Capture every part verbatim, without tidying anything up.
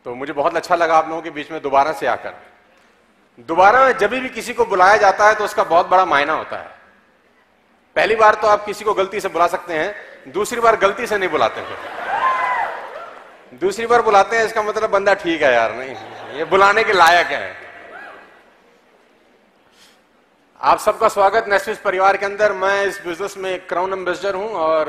तो मुझे बहुत अच्छा लगा आप लोगों के बीच में दोबारा से आकर। दोबारा जब भी किसी को बुलाया जाता है तो उसका बहुत बड़ा मायना होता है। पहली बार तो आप किसी को गलती से बुला सकते हैं, दूसरी बार गलती से नहीं बुलाते हैं। दूसरी बार बुलाते हैं इसका मतलब बंदा ठीक है यार, नहीं ये बुलाने के लायक है। आप सबका स्वागत नेस्विस परिवार के अंदर। मैं इस बिजनेस में क्राउन एम्बेसडर हूं और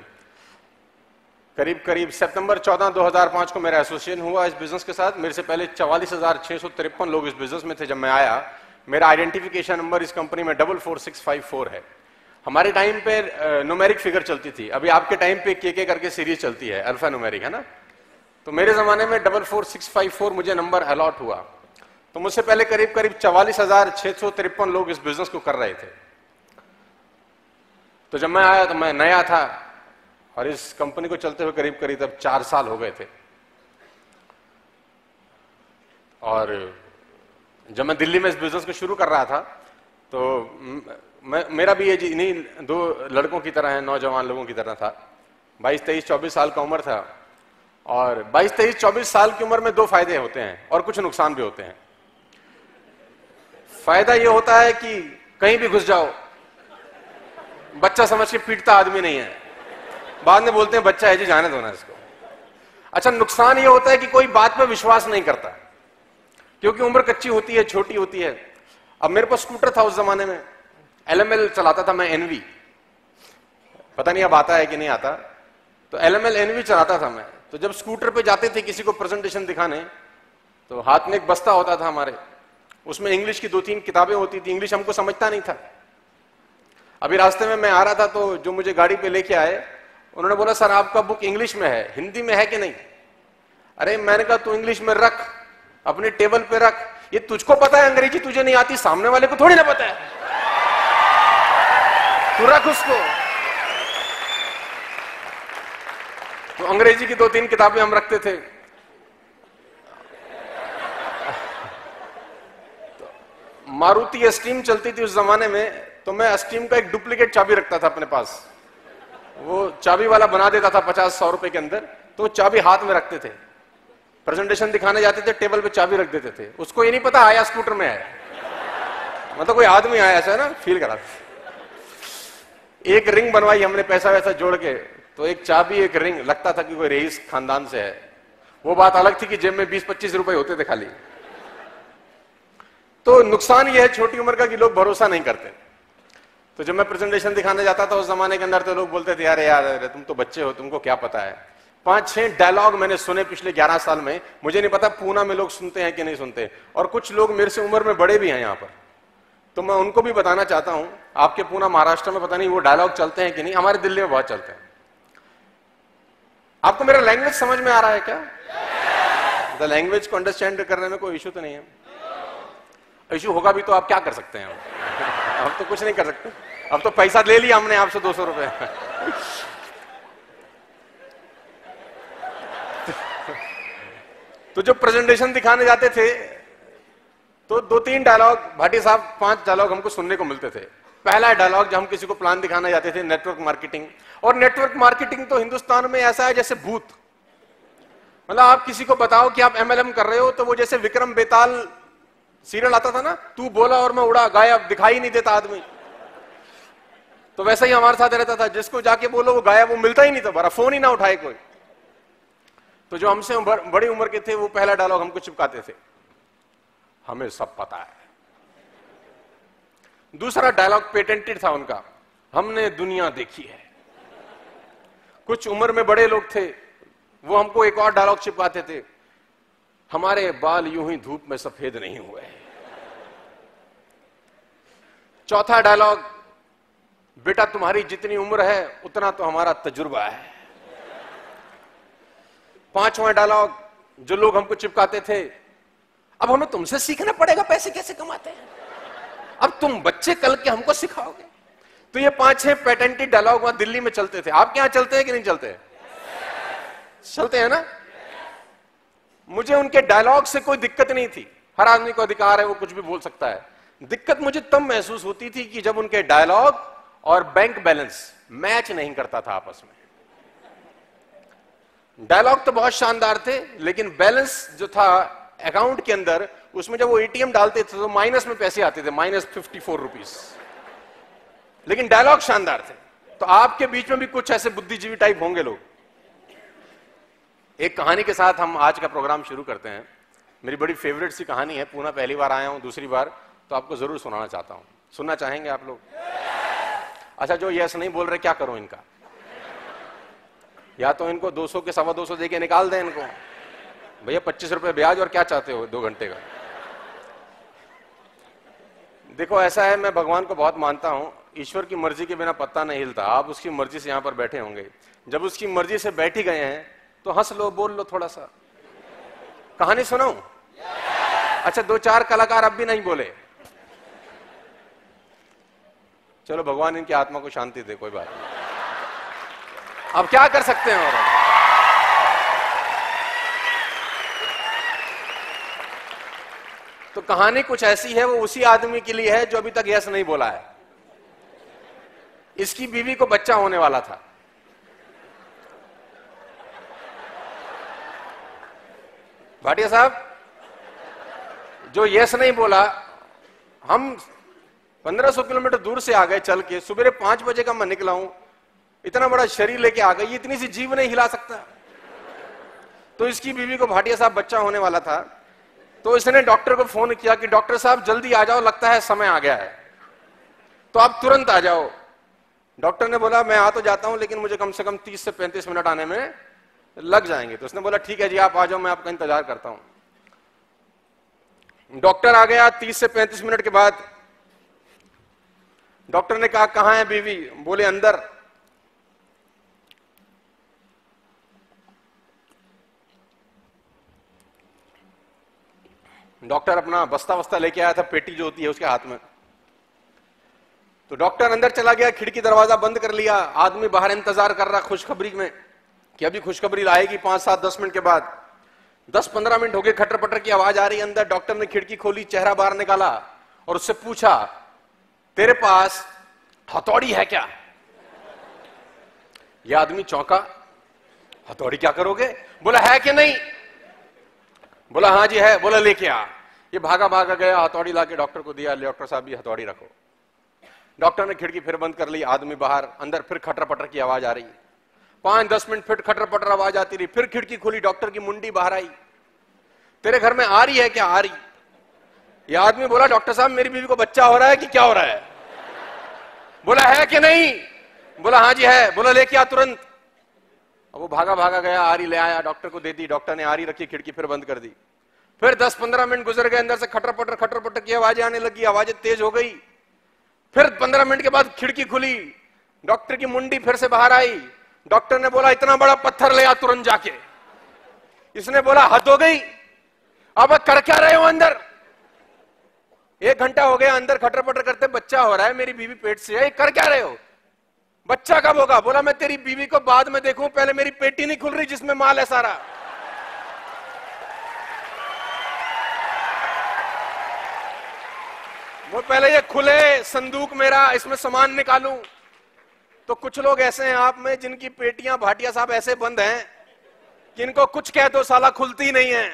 करीब करीब सितंबर चौदह दो हज़ार पाँच को मेरा एसोसिएशन हुआ इस बिजनेस के साथ। मेरे से पहले चवालीस हजार छह सौ तिरपन लोग इस बिजनेस में थे जब मैं आया। मेरा आइडेंटिफिकेशन नंबर इस कंपनी में double four six five four है। हमारे टाइम पे न्यूमेरिक फिगर चलती थी, अभी आपके टाइम पे के के करके सीरीज चलती है, अल्फा न्यूमेरिक है ना। तो मेरे जमाने में double four six five four मुझे नंबर अलॉट हुआ। तो मुझसे पहले करीब करीब चवालीस हजार छह सौ तिरपन लोग इस बिजनेस को कर रहे थे। तो जब मैं आया तो मैं नया था और इस कंपनी को चलते हुए करीब करीब तब चार साल हो गए थे। और जब मैं दिल्ली में इस बिजनेस को शुरू कर रहा था तो मैं मेरा भी ये इन्हीं दो लड़कों की तरह है, नौजवान लोगों की तरह था। बाईस तेईस चौबीस साल का उम्र था और बाईस तेईस चौबीस साल की उम्र में दो फायदे होते हैं और कुछ नुकसान भी होते हैं। फायदा ये होता है कि कहीं भी घुस जाओ, बच्चा समझ के पीटता आदमी नहीं है, बाद में बोलते हैं बच्चा है जी जाने दो ना इसको। अच्छा, नुकसान ये होता है कि कोई बात पे विश्वास नहीं करता क्योंकि उम्र कच्ची होती है, छोटी होती है। अब मेरे पास स्कूटर था उस जमाने में, एल एम एल चलाता था मैं, एनवी, पता नहीं अब आता है कि नहीं आता। तो एल एम एल एनवी चलाता था मैं। तो जब स्कूटर पे जाते थे किसी को प्रेजेंटेशन दिखाने तो हाथ में एक बस्ता होता था हमारे, उसमें इंग्लिश की दो तीन किताबें होती थी। इंग्लिश हमको समझता नहीं था। अभी रास्ते में मैं आ रहा था तो जो मुझे गाड़ी पे लेके आए उन्होंने बोला सर आपका बुक इंग्लिश में है, हिंदी में है कि नहीं? अरे मैंने कहा तू इंग्लिश में रख, अपने टेबल पे रख। ये तुझको पता है अंग्रेजी, तुझे नहीं आती, सामने वाले को थोड़ी ना पता है, तू रख उसको। तो अंग्रेजी की दो तीन किताबें हम रखते थे। तो मारुति एस्टीम चलती थी उस जमाने में, तो मैं एस्टीम का एक डुप्लीकेट चाबी रखता था अपने पास। वो चाबी वाला बना देता था पचास सौ रुपए के अंदर, तो चाबी हाथ में रखते थे। प्रेजेंटेशन दिखाने जाते थे, टेबल पे चाबी रख देते थे। उसको ये नहीं पता आया स्कूटर में है, मतलब कोई आदमी आया ऐसा ना फील करा। एक रिंग बनवाई हमने पैसा वैसा जोड़ के, तो एक चाबी एक रिंग, लगता था कि कोई रईस खानदान से है। वो बात अलग थी कि जेब में बीस पच्चीस रुपए होते थे खाली। तो नुकसान ये है छोटी उम्र का कि लोग भरोसा नहीं करते। तो जब मैं प्रेजेंटेशन दिखाने जाता था उस जमाने के अंदर तो लोग बोलते थे अरे यार अरे तुम तो बच्चे हो, तुमको क्या पता है। पांच छह डायलॉग मैंने सुने पिछले ग्यारह साल में। मुझे नहीं पता पूना में लोग सुनते हैं कि नहीं सुनते, और कुछ लोग मेरे से उम्र में बड़े भी हैं यहाँ पर। तो मैं उनको भी बताना चाहता हूं, आपके पूना महाराष्ट्र में पता नहीं वो डायलॉग चलते हैं कि नहीं, हमारे दिल्ली में बहुत चलते हैं। आपको मेरा लैंग्वेज समझ में आ रहा है क्या? द लैंग्वेज को अंडरस्टैंड करने में कोई इशू तो नहीं है। इशू होगा भी तो आप क्या कर सकते हैं? अब तो कुछ नहीं कर सकते। अब तो पैसा ले लिया हमने आपसे दो सौ रुपए। तो जब प्रेजेंटेशन दिखाने जाते थे तो दो तीन डायलॉग, भाटी साहब पांच डायलॉग हमको सुनने को मिलते थे। पहला डायलॉग जब हम किसी को प्लान दिखाने जाते थे, नेटवर्क मार्केटिंग। और नेटवर्क मार्केटिंग तो हिंदुस्तान में ऐसा है जैसे भूत। मतलब आप किसी को बताओ कि आप एम एल एम कर रहे हो तो वो जैसे विक्रम बेताल सीरियल आता था ना, तू बोला और मैं उड़ा, गायब, दिखाई नहीं देता आदमी। तो वैसा ही हमारे साथ रहता था, जिसको जाके बोलो वो गायब, वो मिलता ही नहीं था, बड़ा फोन ही ना उठाए कोई। तो जो हमसे बड़ी उम्र के थे वो पहला डायलॉग हमको चिपकाते थे, हमें सब पता है। दूसरा डायलॉग पेटेंटेड था उनका, हमने दुनिया देखी है। कुछ उम्र में बड़े लोग थे, वो हमको एक और डायलॉग चिपकाते थे, हमारे बाल यूं ही धूप में सफेद नहीं हुए। चौथा डायलॉग, बेटा तुम्हारी जितनी उम्र है उतना तो हमारा तजुर्बा है। पांचवा डायलॉग जो लोग हमको चिपकाते थे, अब हमें तुमसे सीखना पड़ेगा पैसे कैसे कमाते हैं, अब तुम बच्चे कल के हमको सिखाओगे। तो ये पांच छह पेटेंटेड डायलॉग वहां दिल्ली में चलते थे। आपके यहां चलते हैं कि नहीं चलते? चलते हैं ना। मुझे उनके डायलॉग से कोई दिक्कत नहीं थी, हर आदमी को अधिकार है, वो कुछ भी बोल सकता है। दिक्कत मुझे तब महसूस होती थी कि जब उनके डायलॉग और बैंक बैलेंस मैच नहीं करता था आपस में। डायलॉग तो बहुत शानदार थे, लेकिन बैलेंस जो था अकाउंट के अंदर, उसमें जब वो एटीएम डालते थे तो माइनस में पैसे आते थे, माइनस फिफ्टी फोर रुपीज। लेकिन डायलॉग शानदार थे। तो आपके बीच में भी कुछ ऐसे बुद्धिजीवी टाइप होंगे लोग। एक कहानी के साथ हम आज का प्रोग्राम शुरू करते हैं। मेरी बड़ी फेवरेट सी कहानी है, पूना पहली बार आया हूं, दूसरी बार, तो आपको जरूर सुनाना चाहता हूं। सुनना चाहेंगे आप लोग? अच्छा, जो यस नहीं बोल रहे, क्या करूं इनका? या तो इनको दो सौ के सवा दो सौ देके निकाल दें इनको। भैया पच्चीस रुपए ब्याज, और क्या चाहते हो दो घंटे का? देखो ऐसा है, मैं भगवान को बहुत मानता हूं, ईश्वर की मर्जी के बिना पत्ता नहीं हिलता। आप उसकी मर्जी से यहां पर बैठे होंगे, जब उसकी मर्जी से बैठ ही गए हैं तो हंस लो, बोल लो थोड़ा सा। कहानी सुनाऊं? अच्छा, दो चार कलाकार अब भी नहीं बोले, चलो भगवान इनकी आत्मा को शांति दे, कोई बात नहीं, अब क्या कर सकते हैं। और तो कहानी कुछ ऐसी है, वो उसी आदमी के लिए है जो अभी तक यस नहीं बोला है। इसकी बीवी को बच्चा होने वाला था। भाटिया साहब, जो यस नहीं बोला, हम पंद्रह सौ किलोमीटर दूर से आ गए चल के, सुबह पांच बजे का मैं निकला हूं, इतना बड़ा शरीर लेके आ गई, इतनी सी जीव नहीं हिला सकता। तो इसकी बीवी को भाटिया साहब बच्चा होने वाला था। तो इसने डॉक्टर को फोन किया कि डॉक्टर साहब जल्दी आ जाओ, लगता है समय आ गया है, तो आप तुरंत आ जाओ। डॉक्टर ने बोला मैं आ तो जाता हूं, लेकिन मुझे कम से कम तीस से पैंतीस मिनट आने में लग जाएंगे। तो उसने बोला ठीक है जी, आप आ जाओ, मैं आपका इंतजार करता हूं। डॉक्टर आ गया। तीस से पैंतीस मिनट के बाद डॉक्टर ने कहा कहां है बीवी? बोले अंदर। डॉक्टर अपना बस्ता वस्ता लेके आया था, पेटी जो होती है उसके हाथ में। तो डॉक्टर अंदर चला गया, खिड़की दरवाजा बंद कर लिया। आदमी बाहर इंतजार कर रहा खुशखबरी में कि अभी खुशखबरी आएगी पांच सात दस मिनट के बाद। दस पंद्रह मिनट हो गए, खटर पटर की आवाज आ रही है अंदर। डॉक्टर ने खिड़की खोली, चेहरा बाहर निकाला और उससे पूछा तेरे पास हथौड़ी है क्या? यह आदमी चौंका, हथौड़ी क्या करोगे? बोला है कि नहीं? बोला हाँ जी है। बोला लेके आ। ये भागा भागा गया, हथौड़ी लाके डॉक्टर को दिया, डॉक्टर साहब ये हथौड़ी रखो। डॉक्टर ने खिड़की फिर बंद कर ली, आदमी बाहर, अंदर फिर खटर पटर की आवाज आ रही। पांच दस मिनट फिर खटर पटर आवाज आती रही, फिर खिड़की खुली, डॉक्टर की मुंडी बाहर आई। तेरे घर में आ रही है क्या? आ रही। यह आदमी बोला डॉक्टर साहब मेरी बीवी को बच्चा हो रहा है कि क्या हो रहा है? बोला है कि नहीं? बोला हाँ जी है। बोला लेके आ तुरंत। अब वो भागा भागा गया, आरी ले आया, डॉक्टर को दे दी। डॉक्टर ने आरी रखी, खिड़की फिर बंद कर दी। फिर दस पंद्रह मिनट गुजर गए, अंदर से खटर पटर खटर पटर की आवाजें आने लगी, आवाजें तेज हो गई। फिर पंद्रह मिनट के बाद खिड़की खुली, डॉक्टर की मुंडी फिर से बाहर आई। डॉक्टर ने बोला इतना बड़ा पत्थर ले आ तुरंत जाके। इसने बोला हद हो गई, अब कर क्या रहे हो अंदर? एक घंटा हो गया अंदर खटर पटर करते, बच्चा हो रहा है, मेरी बीवी पेट से है, कर क्या रहे हो? बच्चा कब होगा? बोला मैं तेरी बीवी को बाद में देखूं, पहले मेरी पेटी नहीं खुल रही जिसमें माल है सारा। वो पहले ये खुले संदूक मेरा, इसमें सामान निकालूं। तो कुछ लोग ऐसे हैं आप में जिनकी पेटियां भाटिया साहब ऐसे बंद हैं कि इनको कुछ कह दो साला खुलती नहीं है।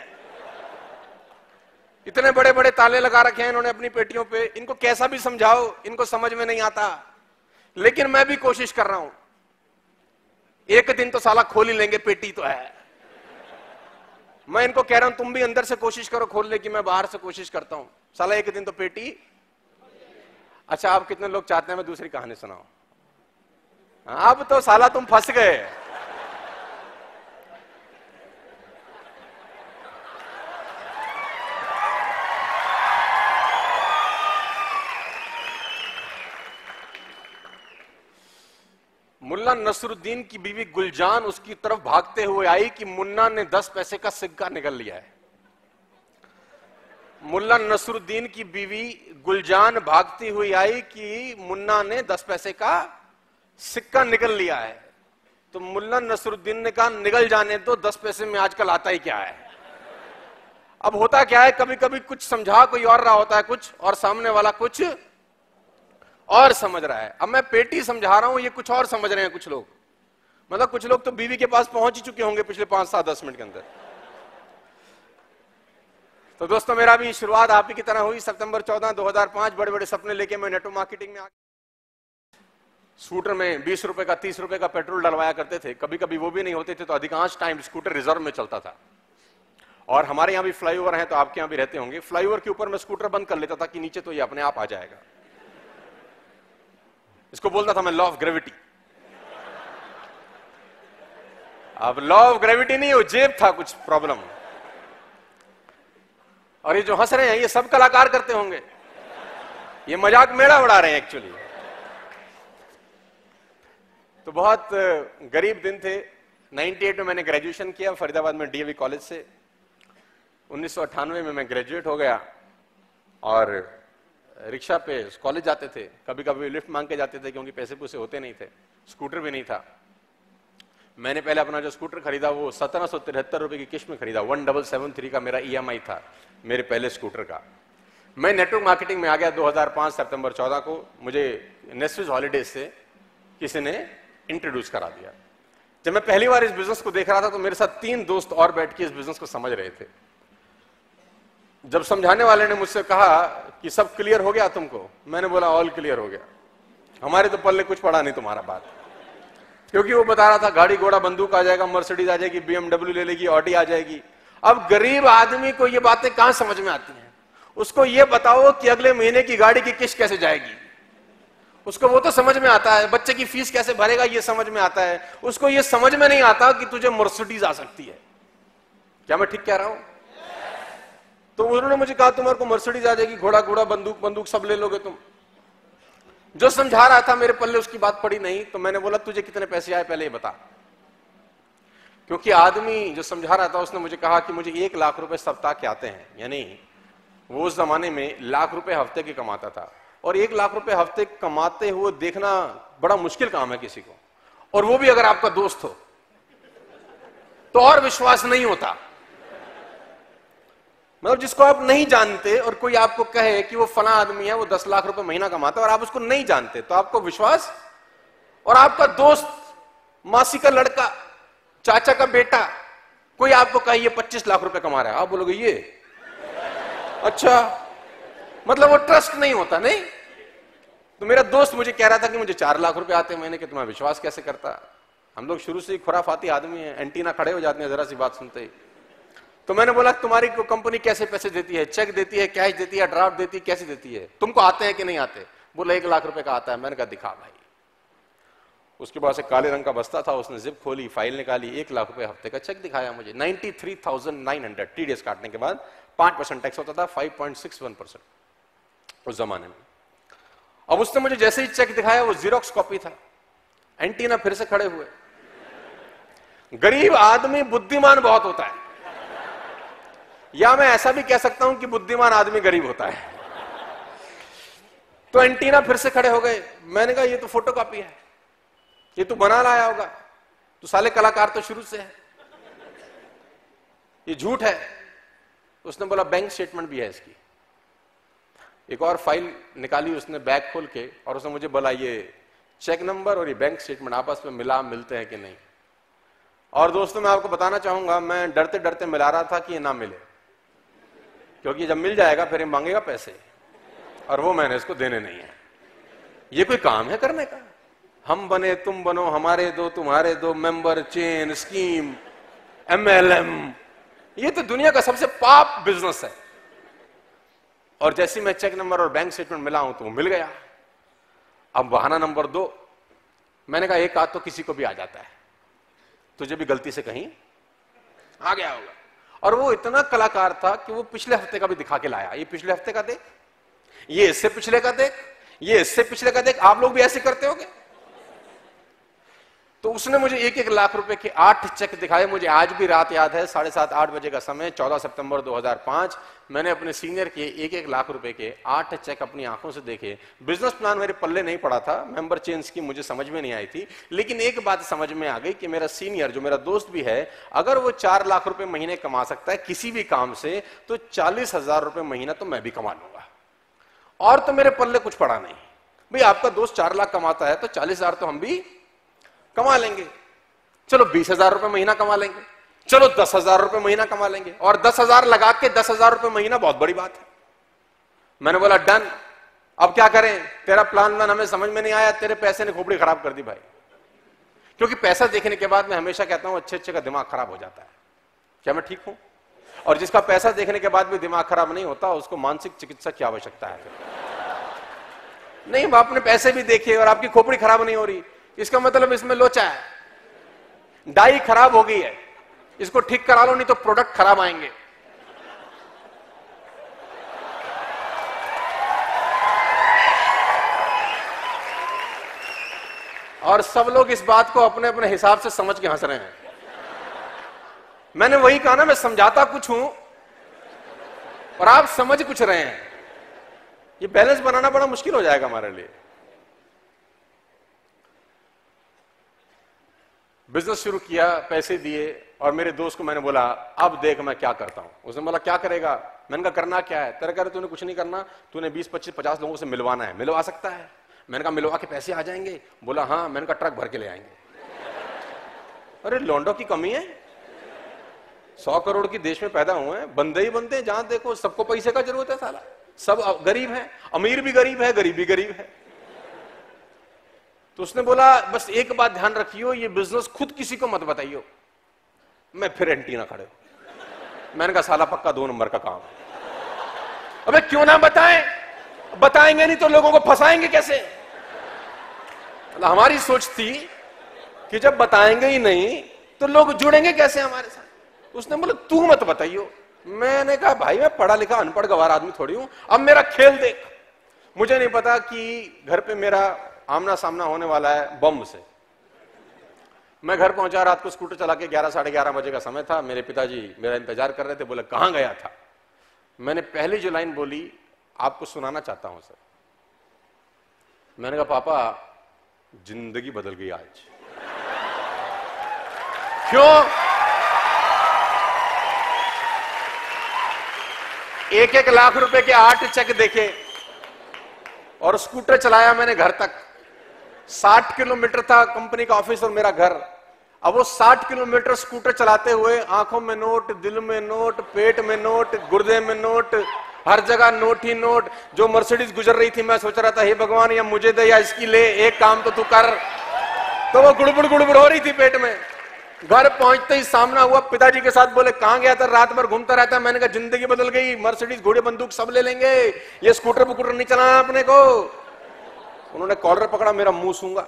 इतने बड़े बड़े ताले लगा रखे हैं इन्होंने अपनी पेटियों पे, इनको कैसा भी समझाओ इनको समझ में नहीं आता। लेकिन मैं भी कोशिश कर रहा हूं, एक दिन तो साला खोल ही लेंगे, पेटी तो है। मैं इनको कह रहा हूं तुम भी अंदर से कोशिश करो खोलने की, मैं बाहर से कोशिश करता हूं, साला एक दिन तो पेटी। अच्छा, आप कितने लोग चाहते हैं मैं दूसरी कहानी सुनाऊं? अब तो साला तुम फंस गए। मुल्ला नसरुद्दीन की बीवी गुलजान उसकी तरफ भागते हुए आई कि मुन्ना ने दस पैसे का सिक्का निकल लिया है। मुल्ला नसरुद्दीन की बीवी गुलजान भागती हुई आई कि मुन्ना ने दस पैसे का सिक्का निकल लिया है। तो मुल्ला नसरुद्दीन ने कहा निकल जाने दो, दस पैसे में आजकल आता ही क्या है। अब होता क्या है, कभी कभी कुछ समझा कोई और रहा होता है कुछ, और सामने वाला कुछ और समझ रहा है। अब मैं पेटी समझा रहा हूं, ये कुछ और समझ रहे हैं कुछ लोग। मतलब कुछ लोग तो बीवी के पास पहुंच ही चुके होंगे पिछले पांच सात दस मिनट के अंदर। तो दोस्तों मेरा भी शुरुआत आप ही की तरह हुई। सितंबर चौदह दो हज़ार पाँच बड़े बड़े सपने लेके मैं नेटवर्क मार्केटिंग में आ स्कूटर में बीस रुपए का तीस रुपए का पेट्रोल डलवाया करते थे, कभी कभी वो भी नहीं होते थे तो अधिकांश टाइम स्कूटर रिजर्व में चलता था। और हमारे यहां भी फ्लाईओवर है तो आपके यहां भी रहते होंगे, फ्लाईओवर के ऊपर मैं स्कूटर बंद कर लेता था कि नीचे तो ये अपने आप आ जाएगा। इसको बोलता था मैं लॉ ऑफ ग्रेविटी। अब लॉ ऑफ ग्रेविटी नहीं, वो जेब था कुछ प्रॉब्लम। और ये जो हंस रहे हैं ये सब कलाकार करते होंगे, ये मजाक मेरा उड़ा रहे हैं एक्चुअली। तो बहुत गरीब दिन थे। अट्ठानवे में मैंने ग्रेजुएशन किया फरीदाबाद में डीएवी कॉलेज से। उन्नीस सौ अट्ठानवे में मैं ग्रेजुएट हो गया और रिक्शा पे कॉलेज जाते थे, कभी कभी लिफ्ट मांग के जाते थे क्योंकि पैसे पूसे होते नहीं थे, स्कूटर भी नहीं था। मैंने पहले अपना जो स्कूटर खरीदा वो सत्रह सौ तिहत्तर रुपए की किस्त में खरीदा, वन डबल सेवन थ्री का मेरा ईएमआई था मेरे पहले स्कूटर का। मैं नेटवर्क मार्केटिंग में आ गया दो हज़ार पाँच सितंबर चौदह को। मुझे नेस्विस हॉलीडेज से किसी ने इंट्रोड्यूस करा दिया। जब मैं पहली बार इस बिजनेस को देख रहा था तो मेरे साथ तीन दोस्त और बैठ के इस बिजनेस को समझ रहे थे। जब समझाने वाले ने मुझसे कहा कि सब क्लियर हो गया तुमको, मैंने बोला ऑल क्लियर हो गया, हमारे तो पल्ले कुछ पड़ा नहीं तुम्हारा बात। क्योंकि वो बता रहा था गाड़ी घोड़ा बंदूक आ जाएगा, मर्सिडीज आ जाएगी, बीएमडब्ल्यू ले लेगी, ऑडी आ जाएगी। अब गरीब आदमी को ये बातें कहां समझ में आती हैं? उसको ये बताओ कि अगले महीने की गाड़ी की किस्त कैसे जाएगी, उसको वो तो समझ में आता है। बच्चे की फीस कैसे भरेगा ये समझ में आता है। उसको ये समझ में नहीं आता कि तुझे मर्सिडीज आ सकती है। क्या मैं ठीक कह रहा हूं? तो उन्होंने मुझे कहा तुम्हारे को मर्सिडीज आ जाएगी, घोड़ा घोड़ा बंदूक बंदूक सब ले लोगे तुम। जो समझा रहा था मेरे पल्ले उसकी बात पड़ी नहीं। तो मैंने बोला तुझे कितने पैसे आए पहले ये बता। क्योंकि आदमी जो समझा रहा था उसने मुझे कहा कि मुझे एक लाख रुपए सप्ताह के आते हैं, यानी वो उस जमाने में लाख रुपए हफ्ते के कमाता था। और एक लाख रुपए हफ्ते कमाते हुए देखना बड़ा मुश्किल काम है किसी को, और वो भी अगर आपका दोस्त हो तो और विश्वास नहीं होता। मतलब जिसको आप नहीं जानते और कोई आपको कहे कि वो फला आदमी है वो दस लाख रुपए महीना कमाता है और आप उसको नहीं जानते तो आपको विश्वास, और आपका दोस्त, मासी का लड़का, चाचा का बेटा कोई आपको कहे ये पच्चीस लाख रुपए कमा रहा है, आप बोलोगे ये अच्छा, मतलब वो ट्रस्ट नहीं होता। नहीं तो मेरा दोस्त मुझे कह रहा था कि मुझे चार लाख रुपए आते हैं महीने के, तुम्हारा विश्वास कैसे करता? हम लोग शुरू से ही खुराफाती आदमी हैं, एंटीना खड़े हो जाते हैं जरा सी बात सुनते ही। तो मैंने बोला तुम्हारी को कंपनी कैसे पैसे देती है, चेक देती है, कैश देती है, ड्राफ्ट देती है, कैसे देती है, तुमको आते हैं कि नहीं आते? बोला एक लाख रुपए का आता है। मैंने कहा दिखा भाई। उसके बाद से काले रंग का बस्ता था, उसने जिप खोली, फाइल निकाली, एक लाख रुपए हफ्ते का चेक दिखाया मुझे, ninety three thousand nine hundred TDS काटने के बाद। पांच परसेंट टैक्स होता था, five point six one percent उस जमाने में। अब उसने मुझे जैसे ही चेक दिखाया वो जीरोक्स कॉपी था। एंटीना फिर से खड़े हुए। गरीब आदमी बुद्धिमान बहुत होता है, या मैं ऐसा भी कह सकता हूं कि बुद्धिमान आदमी गरीब होता है। तो एंटीना फिर से खड़े हो गए। मैंने कहा ये तो फोटो कॉपी है, ये तो बना लाया होगा, तो साले कलाकार तो शुरू से है, ये झूठ है। उसने बोला बैंक स्टेटमेंट भी है इसकी। एक और फाइल निकाली उसने बैग खोल के, और उसने मुझे बोला ये चेक नंबर और ये बैंक स्टेटमेंट आपस में मिला मिलते हैं कि नहीं। और दोस्तों मैं आपको बताना चाहूंगा मैं डरते डरते मिला रहा था कि ये ना मिले, क्योंकि जब मिल जाएगा फिर ये मांगेगा पैसे, और वो मैंने इसको देने नहीं है। ये कोई काम है करने का? हम बने तुम बनो, हमारे दो तुम्हारे दो, मेंबर चेन स्कीम, एमएलएम, ये तो दुनिया का सबसे पाप बिजनेस है। और जैसे मैं चेक नंबर और बैंक स्टेटमेंट मिला हूं तो वो मिल गया। अब बहाना नंबर दो, मैंने कहा एक आध तो किसी को भी आ जाता है, तुझे भी गलती से कहीं आ गया होगा। और वो इतना कलाकार था कि वो पिछले हफ्ते का भी दिखा के लाया, ये पिछले हफ्ते का देख, ये इससे पिछले का देख, ये इससे पिछले का देख। आप लोग भी ऐसे करते होगे? तो उसने मुझे एक एक लाख रुपए के आठ चेक दिखाए। मुझे आज भी रात याद है, साढ़े सात आठ बजे का समय, चौदह सितंबर दो हज़ार पाँच। मैंने अपने सीनियर के एक एक लाख रुपए के आठ चेक अपनी आंखों से देखे। बिजनेस प्लान मेरे पल्ले नहीं पड़ा था, मेंबर चेंज की मुझे समझ में नहीं आई थी, लेकिन एक बात समझ में आ गई कि मेरा सीनियर जो मेरा दोस्त भी है, अगर वो चार लाख रुपए महीने कमा सकता है किसी भी काम से, तो चालीस हजार रुपए महीना तो मैं भी कमा लूंगा। और तो मेरे पल्ले कुछ पड़ा नहीं। भाई आपका दोस्त चार लाख कमाता है तो चालीस हजार तो हम भी कमा लेंगे। चलो बीस हजार रुपए महीना कमा लेंगे, चलो दस हजार रुपए महीना कमा लेंगे, और दस हजार लगा के दस हजार रुपए महीना बहुत बड़ी बात है। मैंने बोला डन, अब क्या करें, तेरा प्लान व्लान हमें समझ में नहीं आया, तेरे पैसे ने खोपड़ी खराब कर दी भाई। क्योंकि पैसा देखने के बाद मैं हमेशा कहता हूं अच्छे अच्छे का दिमाग खराब हो जाता है। क्या मैं ठीक हूं? और जिसका पैसा देखने के बाद भी दिमाग खराब नहीं होता, उसको मानसिक चिकित्सा की आवश्यकता है। नहीं, आपने पैसे भी देखे और आपकी खोपड़ी खराब नहीं हो रही, इसका मतलब इसमें लोचा है, डाई खराब हो गई है, इसको ठीक करा लो, नहीं तो प्रोडक्ट खराब आएंगे। और सब लोग इस बात को अपने अपने हिसाब से समझ के हंस रहे हैं। मैंने वही कहा ना, मैं समझाता कुछ हूं और आप समझ कुछ रहे हैं। ये बैलेंस बनाना बड़ा मुश्किल हो जाएगा हमारे लिए। बिजनेस शुरू किया, पैसे दिए, और मेरे दोस्त को मैंने बोला अब देख मैं क्या करता हूं। उसने बोला क्या करेगा? मैंने कहा करना क्या है? तेरे कह रहे तूने कुछ नहीं करना, तूने बीस पच्चीस पचास लोगों से मिलवाना है। मिलवा सकता है? मैंने कहा मिलवा के पैसे आ जाएंगे? बोला हाँ। मैंने कहा ट्रक भर के ले आएंगे। अरे लौंडों की कमी है, सौ करोड़ की देश में पैदा हुए हैं, बंदे ही बनते हैं, जहां देखो सबको पैसे का जरूरत है साला, सब गरीब है, अमीर भी गरीब है, गरीब भी गरीब है। तो उसने बोला बस एक बात ध्यान रखियो, ये बिजनेस खुद किसी को मत बताइयो। मैं फिर एंटीना खड़े। मैंने कहा साला पक्का दो नंबर का काम। अबे क्यों ना बताएं, बताएंगे नहीं तो लोगों को फंसाएंगे कैसे? हमारी सोच थी कि जब बताएंगे ही नहीं तो लोग जुड़ेंगे कैसे हमारे साथ। उसने बोला तू मत बताइयो। मैंने कहा भाई मैं पढ़ा लिखा अनपढ़ गवार आदमी थोड़ी हूं, अब मेरा खेल देख। मुझे नहीं पता कि घर पे मेरा आमना सामना होने वाला है बम से। मैं घर पहुंचा, रात को स्कूटर चला के ग्यारह साढ़े ग्यारह बजे का समय था। मेरे पिताजी मेरा इंतजार कर रहे थे। बोले कहां गया था? मैंने पहली जो लाइन बोली आपको सुनाना चाहता हूं सर। मैंने कहा पापा जिंदगी बदल गई आज। क्यों? एक एक लाख रुपए के आठ चेक देखे और स्कूटर चलाया मैंने घर तक। साठ किलोमीटर था कंपनी का ऑफिस और मेरा घर। अब वो साठ किलोमीटर स्कूटर चलाते हुए आंखों में नोट, दिल में नोट, पेट में नोट, गुर्दे में नोट, हर जगह नोट ही नोट। जो मर्सिडीज गुजर रही थी मैं सोच रहा था हे भगवान या मुझे दे या इसकी ले, एक काम तो तू कर। तो वो गुड़बुड़ गुड़बुड़ हो रही थी पेट में। घर पहुंचते ही सामना हुआ, पिताजी के साथ। बोले कहां गया था? रात भर घूमता रहता है। मैंने कहा जिंदगी बदल गई, मर्सिडीज घोड़े बंदूक सब ले लेंगे, ये स्कूटर बुकूटर नहीं चलाना अपने को। उन्होंने कॉलर पकड़ा, मेरा मुंह सूंगा।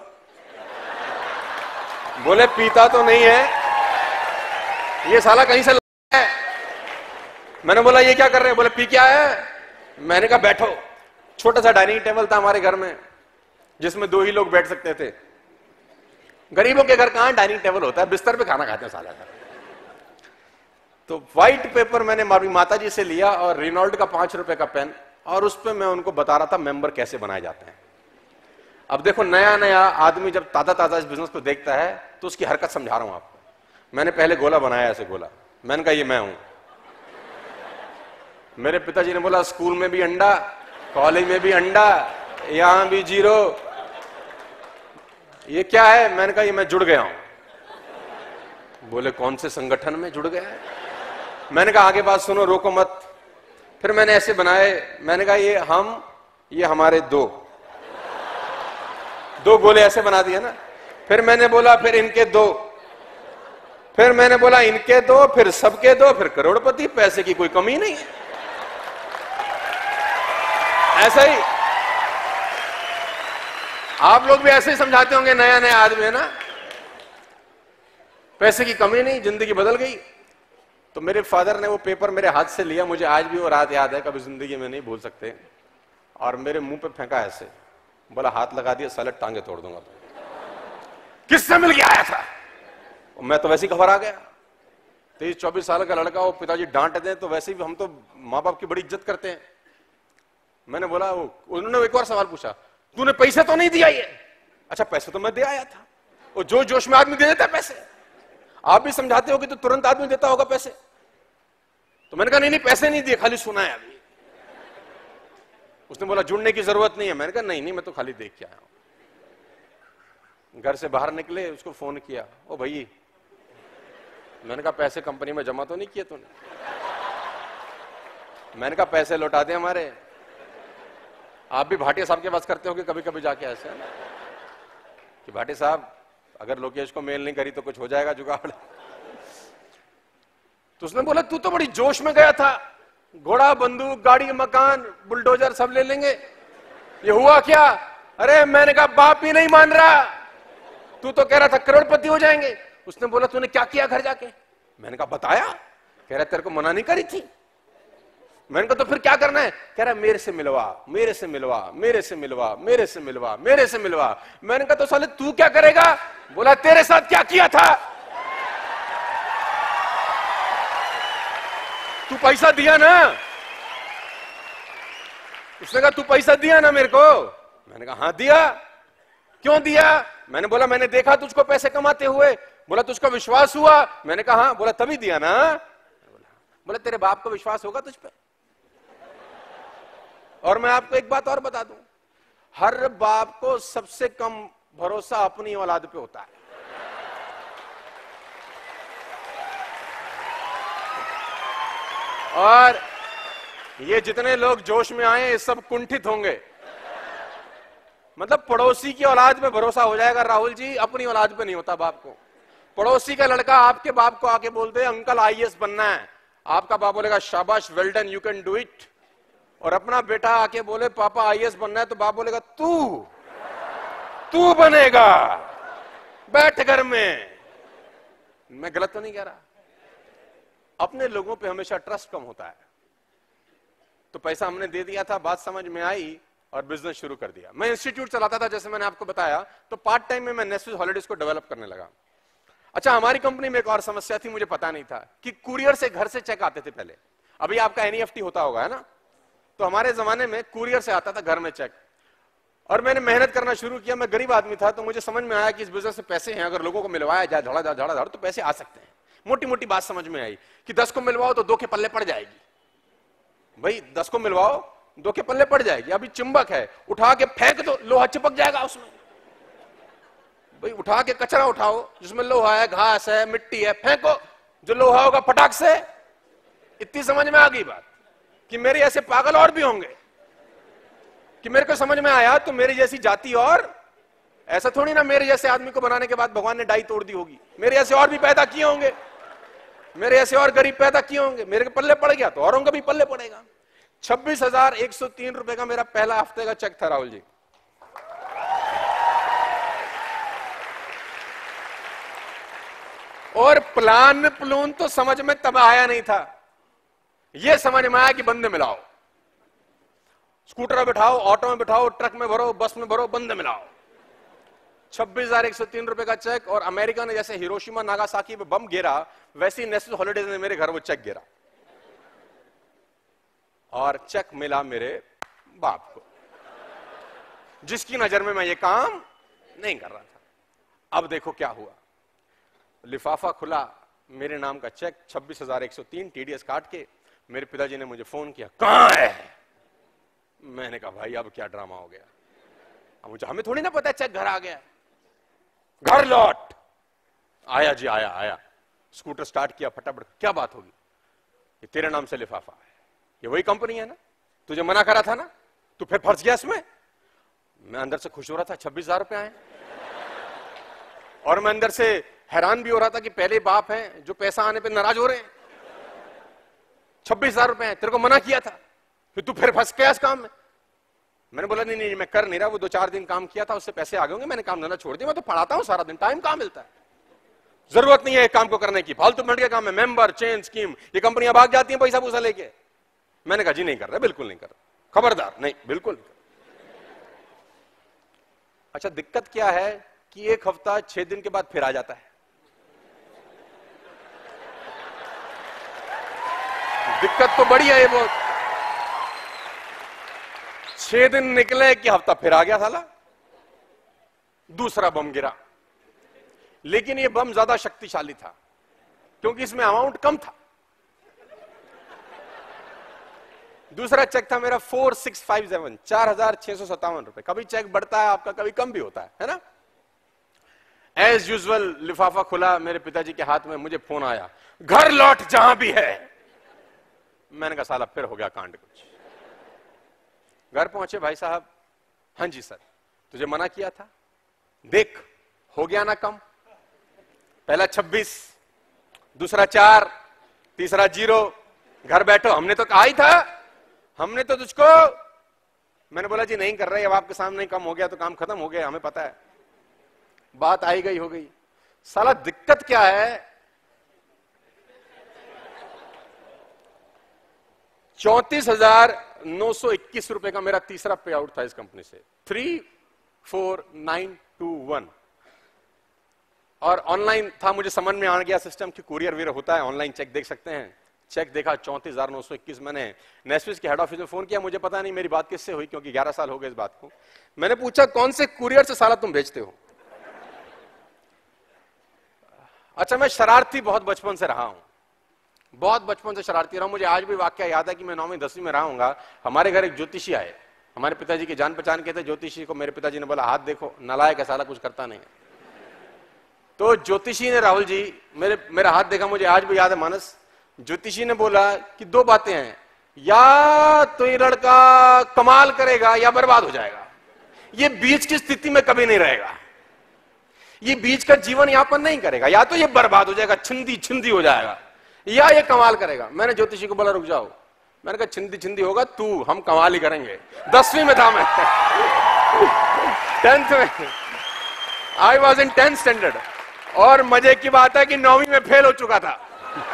बोले पीता तो नहीं है, ये साला कहीं से लाया है। मैंने बोला ये क्या कर रहे हैं? बोले पी क्या है? मैंने कहा बैठो। छोटा सा डाइनिंग टेबल था हमारे घर में जिसमें दो ही लोग बैठ सकते थे। गरीबों के घर कहां डाइनिंग टेबल होता है, बिस्तर पे खाना खाते हैं साला घर। तो व्हाइट पेपर मैंने मारी माता जी से लिया और रिनॉल्ड का पांच रुपए का पेन, और उस पर मैं उनको बता रहा था मेंबर कैसे बनाए जाते हैं। अब देखो नया नया आदमी जब ताजा ताजा इस बिजनेस को देखता है तो उसकी हरकत समझा रहा हूं आपको। मैंने पहले गोला बनाया ऐसे गोला। मैंने कहा ये मैं हूं। मेरे पिताजी ने बोला स्कूल में भी अंडा, कॉलेज में भी अंडा, यहां भी जीरो, ये क्या है? मैंने कहा ये मैं जुड़ गया हूं। बोले कौन से संगठन में जुड़ गया है? मैंने कहा आगे बात सुनो, रोको मत। फिर मैंने ऐसे बनाए। मैंने कहा ये हम, ये हमारे दो दो गोले ऐसे बना दिए ना। फिर मैंने बोला फिर इनके दो, फिर मैंने बोला इनके दो, फिर सबके दो, फिर करोड़पति। पैसे की कोई कमी नहीं है। ऐसा ही आप लोग भी ऐसे ही समझाते होंगे, नया नया आदमी है ना, पैसे की कमी नहीं, जिंदगी बदल गई। तो मेरे फादर ने वो पेपर मेरे हाथ से लिया, मुझे आज भी वो रात याद है, कभी जिंदगी में नहीं भूल सकते, और मेरे मुंह पे फेंका ऐसे। बोला हाथ लगा दिया साले टांगे तोड़ दूंगा। तो किससे मिल के आया था? मैं तो वैसे ही घबरा गया। तेईस चौबीस साल का लड़का, वो पिताजी डांट दें तो वैसे भी हम तो माँ बाप की बड़ी इज्जत करते हैं। मैंने बोला, वो उन्होंने एक और सवाल पूछा, तूने पैसे तो नहीं दिया? ये अच्छा पैसे तो मैं दे आया था। वो जो जोश में आदमी दे देता है पैसे। आप भी समझाते हो कि तो तुरंत आदमी देता होगा पैसे। तो मैंने कहा नहीं नहीं पैसे नहीं दिए, खाली सुना है अभी। उसने बोला जुड़ने की जरूरत नहीं है। मैंने कहा नहीं नहीं मैं तो खाली देख के आया हूं। घर से बाहर निकले, उसको फोन किया, ओ भाई मैंने कहा पैसे कंपनी में जमा तो नहीं किए तूने? मैंने कहा पैसे लौटा दे हमारे। आप भी भाटिया साहब के पास करते हो कि कभी कभी जाके ऐसे कि भाटिया साहब अगर लोकेश को मेल नहीं करी तो कुछ हो जाएगा जुगाड़। तो उसने बोला तू तो बड़ी जोश में गया था, घोड़ा बंदूक गाड़ी मकान बुलडोजर सब ले लेंगे, ये हुआ क्या? अरे मैंने कहा बाप ही नहीं मान रहा, तू तो कह रहा था करोड़पति हो जाएंगे। उसने बोला तूने क्या किया घर जाके? मैंने कहा बताया। कह रहा तेरे को मना नहीं करी थी। मैंने कहा तो फिर क्या करना है? कह रहा मेरे से मिलवा मेरे से मिलवा मेरे से मिलवा मेरे से मिलवा मेरे से मिलवा। मैंने कहा तो साले तू क्या करेगा? बोला तेरे साथ क्या किया था? तू पैसा दिया ना? उसने कहा तू पैसा दिया ना मेरे को? मैंने कहा हाँ दिया। क्यों दिया? मैंने बोला मैंने देखा तुझको पैसे कमाते हुए। बोला तुझको विश्वास हुआ? मैंने कहा हाँ। बोला तभी दिया ना? बोला बोला तेरे बाप को विश्वास होगा तुझ पे? और मैं आपको एक बात और बता दूं, हर बाप को सबसे कम भरोसा अपनी औलाद पे होता है। और ये जितने लोग जोश में आए ये सब कुंठित होंगे। मतलब पड़ोसी की औलाद पे भरोसा हो जाएगा राहुल जी, अपनी औलाद पे नहीं होता बाप को। पड़ोसी का लड़का आपके बाप को आके बोलते अंकल आईएएस बनना है, आपका बाप बोलेगा शाबाश well done you can do it. और अपना बेटा आके बोले पापा आईएएस बनना है, तो बाप बोलेगा तू तू बनेगा, बैठ घर में। मैं गलत तो नहीं कह रहा? अपने लोगों पे हमेशा ट्रस्ट कम होता है। तो पैसा हमने दे दिया था, बात समझ में आई और बिजनेस शुरू कर दिया। मैं इंस्टीट्यूट चलाता था जैसे मैंने आपको बताया, तो पार्ट टाइम में मैं नेस्विस हॉलिडेज को डेवलप करने लगा। अच्छा हमारी कंपनी में एक और समस्या थी, मुझे पता नहीं था कि कुरियर से घर से चेक आते थे पहले। अभी आपका एनईएफटी होता होगा है ना, तो हमारे जमाने में कुरियर से आता था घर में चेक। और मैंने मेहनत करना शुरू किया, मैं गरीब आदमी था, तो मुझे समझ में आया कि इस बिजनेस से पैसे हैं, अगर लोगों को मिलवाया जाए धड़ा धड़ा धड़ा तो पैसे आ सकते हैं। मोटी मोटी बात समझ में आई कि दस को मिलवाओ तो दो के पल्ले पड़ जाएगी। भाई दस को मिलवाओ दो के पल्ले पड़ जाएगी। अभी चुंबक है, उठा के फेंक दो, लोहा चिपक जाएगा उसमें। भाई उठा के कचरा उठाओ जिसमें लोहा है, घास है, मिट्टी है, फेंको, जो लोहा होगा फटाक से। इतनी समझ में आ गई बात कि मेरे ऐसे पागल और भी होंगे। कि मेरे को समझ में आया तो मेरी जैसी जाति और, ऐसा थोड़ी ना मेरे जैसे आदमी को बनाने के बाद भगवान ने डाई तोड़ दी होगी, मेरे ऐसे और भी पैदा किए होंगे, मेरे ऐसे और गरीब पैदा किए होंगे। मेरे के पल्ले पड़ गया तो औरों का भी पल्ले पड़ेगा। छब्बीस हजार एक सौ तीन रुपए का मेरा पहला हफ्ते का चेक था राहुल जी। और प्लान प्लून तो समझ में तब आया नहीं था, यह समझ में आया कि बंदे मिलाओ, स्कूटर में बिठाओ, ऑटो में बिठाओ, ट्रक में भरो, बस में भरो, बंदे मिलाओ। छब्बीस हजार एक सौ तीन रुपए का चेक। और अमेरिका ने जैसे हिरोशिमा नागासाकी पे बम गिरा, वैसे ही नेशनल हॉलिडेज ने मेरे घर वो चेक गिरा और चेक मिला मेरे बाप को, जिसकी नजर में मैं ये काम नहीं कर रहा था। अब देखो क्या हुआ, लिफाफा खुला, मेरे नाम का चेक छब्बीस हजार एक सौ तीन टीडीएस काट के। मेरे पिताजी ने मुझे फोन किया, कहां है? मैंने कहा भाई अब क्या ड्रामा हो गया, अब मुझे हमें थोड़ी ना पता है चेक घर आ गया। घर लौट आया जी, आया आया स्कूटर स्टार्ट किया फटाफट। क्या बात होगी? ये तेरे नाम से लिफाफा है, ये वही कंपनी है ना, तुझे मना करा था ना, तू फिर फंस गया इसमें। मैं अंदर से खुश हो रहा था, छब्बीस हजार रुपए आए। और मैं अंदर से हैरान भी हो रहा था कि पहले बाप हैं जो पैसा आने पे नाराज हो रहे हैं। छब्बीस हजार रुपए हैं, तेरे को मना किया था, फिर तू फिर फंस गया इस काम में। मैंने बोला नहीं नहीं मैं कर नहीं रहा, वो दो चार दिन काम किया था उससे पैसे आ गए होंगे, मैंने काम धंधा छोड़ दिया, मैं तो पढ़ाता हूं सारा दिन, टाइम कहां मिलता है, जरूरत नहीं है काम को करने की, फालतू मिनट के काम है, मेंबर चेंज स्कीम, ये कंपनियां भाग जाती हैं पैसा पूसा लेके। मैंने कहा जी नहीं कर रहा, बिल्कुल नहीं कर रहा, खबरदार नहीं, बिल्कुल नहीं कर रहा। अच्छा दिक्कत क्या है कि एक हफ्ता छह दिन के बाद फिर आ जाता है। दिक्कत तो बड़ी है ये बहुत। छह दिन निकले कि हफ्ता फिर आ गया साला, दूसरा बम गिरा। लेकिन ये बम ज्यादा शक्तिशाली था क्योंकि इसमें अमाउंट कम था। दूसरा चेक था मेरा फोर सिक्स फाइव सेवन, चार हजार छह सौ सत्तावन रुपए। कभी चेक बढ़ता है आपका, कभी कम भी होता है, है ना। एज यूजुअल लिफाफा खुला, मेरे पिताजी के हाथ में, मुझे फोन आया, घर लौट जहां भी है। मैंने कहा साला फिर हो गया कांड कुछ। घर पहुंचे भाई साहब, हाँ जी सर, तुझे मना किया था, देख हो गया ना कम, पहला छब्बीस, दूसरा चार, तीसरा जीरो, घर बैठो, हमने तो कहा ही था, हमने तो तुझको। मैंने बोला जी नहीं कर रहे, अब आपके सामने कम हो गया तो काम खत्म हो गया, हमें पता है, बात आई गई हो गई। साला दिक्कत क्या है, चौंतीस हजार नौ सौ इक्कीस रुपए का मेरा तीसरा पे आउट था इस कंपनी से, three four nine two one, और ऑनलाइन था, मुझे समझ में आ गया सिस्टम की कुरियर वीर होता है, ऑनलाइन चेक देख सकते हैं। चेक देखा चौंतीस हजार नौ सौ इक्कीस। मैंने नेस्विस के हेड ऑफिस में फोन किया, मुझे पता नहीं मेरी बात किससे हुई, क्योंकि ग्यारह साल हो गए इस बात को। मैंने पूछा कौन से कुरियर से साला तुम भेजते हो? अच्छा, मैं शरारती बहुत बचपन से रहा हूं, बहुत बचपन से शरारती रहा हूं। मुझे आज भी वाक्य याद है कि मैं नौवीं दसवीं में रहा हूंगा, हमारे घर एक ज्योतिषी आए, हमारे पिताजी के जान पहचान के थे। ज्योतिषी को मेरे पिताजी ने बोला हाथ देखो, नालायक है साला, कुछ करता नहीं। तो ज्योतिषी ने, राहुल जी, मेरे मेरा हाथ देखा, मुझे आज भी याद है मानस। ज्योतिषी ने बोला कि दो बातें हैं, या तो ये लड़का कमाल करेगा या बर्बाद हो जाएगा, ये बीच की स्थिति में कभी नहीं रहेगा, ये बीच का जीवन यापन नहीं करेगा, या तो ये बर्बाद हो जाएगा, छिंदी छिंदी हो जाएगा, या ये कमाल करेगा। मैंने ज्योतिषी को बोला रुक जाओ, मैंने कहा छिंदी छिंदी होगा तू, हम कमाल ही करेंगे। दसवीं में था मैं, टेंथ में, I was in tenth standard, और मजे की बात है कि नौवीं में फेल हो चुका था।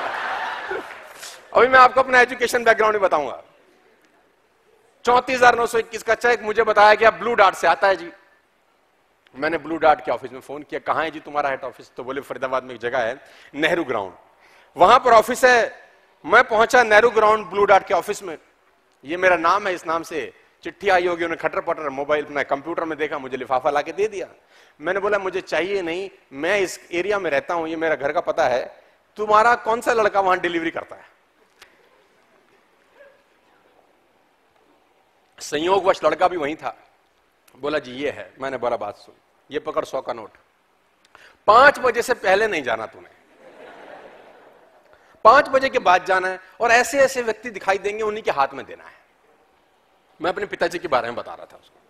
अभी मैं आपको अपना एजुकेशन बैकग्राउंड भी बताऊंगा। चौंतीस हजार नौ सौ इक्कीस का चेक, मुझे बताया गया ब्लू डार्ट से आता है जी। मैंने ब्लू डार्ट के ऑफिस में फोन किया, कहां है जी तुम्हारा हेड ऑफिस? तो बोले फरीदाबाद में एक जगह है नेहरू ग्राउंड, वहां पर ऑफिस है। मैं पहुंचा नेहरू ग्राउंड ब्लू डार्ट के ऑफिस में, ये मेरा नाम है, इस नाम से चिट्ठी आई होगी, उन्हें खटर पटर मोबाइल अपना कंप्यूटर में देखा, मुझे लिफाफा लाके दे दिया। मैंने बोला मुझे चाहिए नहीं, मैं इस एरिया में रहता हूं, ये मेरा घर का पता है, तुम्हारा कौन सा लड़का वहां डिलीवरी करता है? संयोगवश लड़का भी वहीं था। बोला जी ये है। मैंने बोला बात सुन, ये पकड़ सौ का नोट, पांच बजे से पहले नहीं जाना तूने, पांच बजे के बाद जाना है, और ऐसे ऐसे व्यक्ति दिखाई देंगे, उन्हीं के हाथ में देना है। मैं अपने पिताजी के बारे में बता रहा था उसको।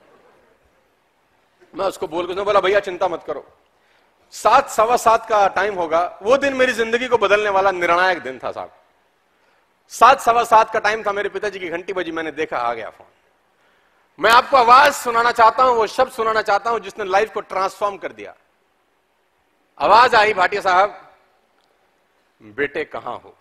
मैं उसको बोल के उसने बोला भैया चिंता मत करो, सात सवा सात का टाइम होगा, वो दिन मेरी जिंदगी को बदलने वाला निर्णायक दिन था साहब। सात सवा सात का टाइम था, मेरे पिताजी की घंटी बजी, मैंने देखा आ गया फोन। मैं आपको आवाज सुनाना चाहता हूं, वो शब्द सुनाना चाहता हूं जिसने लाइफ को ट्रांसफॉर्म कर दिया। आवाज आई, भाटिया साहब बेटे कहां हो?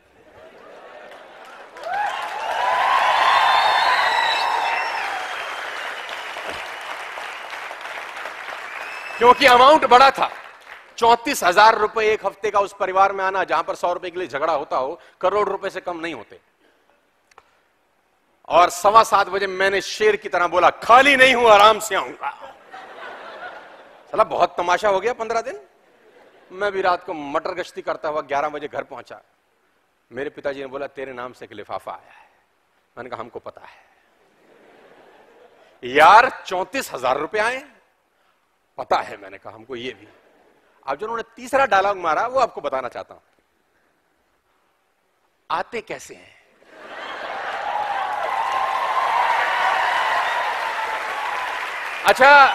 क्योंकि अमाउंट बड़ा था, चौंतीस हजार रुपए एक हफ्ते का उस परिवार में आना, जहां पर सौ रुपए के लिए झगड़ा होता हो, करोड़ रुपए से कम नहीं होते। और सवा सात बजे मैंने शेर की तरह बोला खाली नहीं हूं, आराम से आऊंगा। चला बहुत तमाशा हो गया पंद्रह दिन। मैं भी रात को मटर गश्ती करता हुआ ग्यारह बजे घर पहुंचा। मेरे पिताजी ने बोला तेरे नाम से एक लिफाफा आया है। मैंने कहा हमको पता है यार, चौंतीस हजार रुपए आए, पता है। मैंने कहा हमको ये भी। अब जो उन्होंने तीसरा डायलॉग मारा वो आपको बताना चाहता हूं। आते कैसे हैं? अच्छा,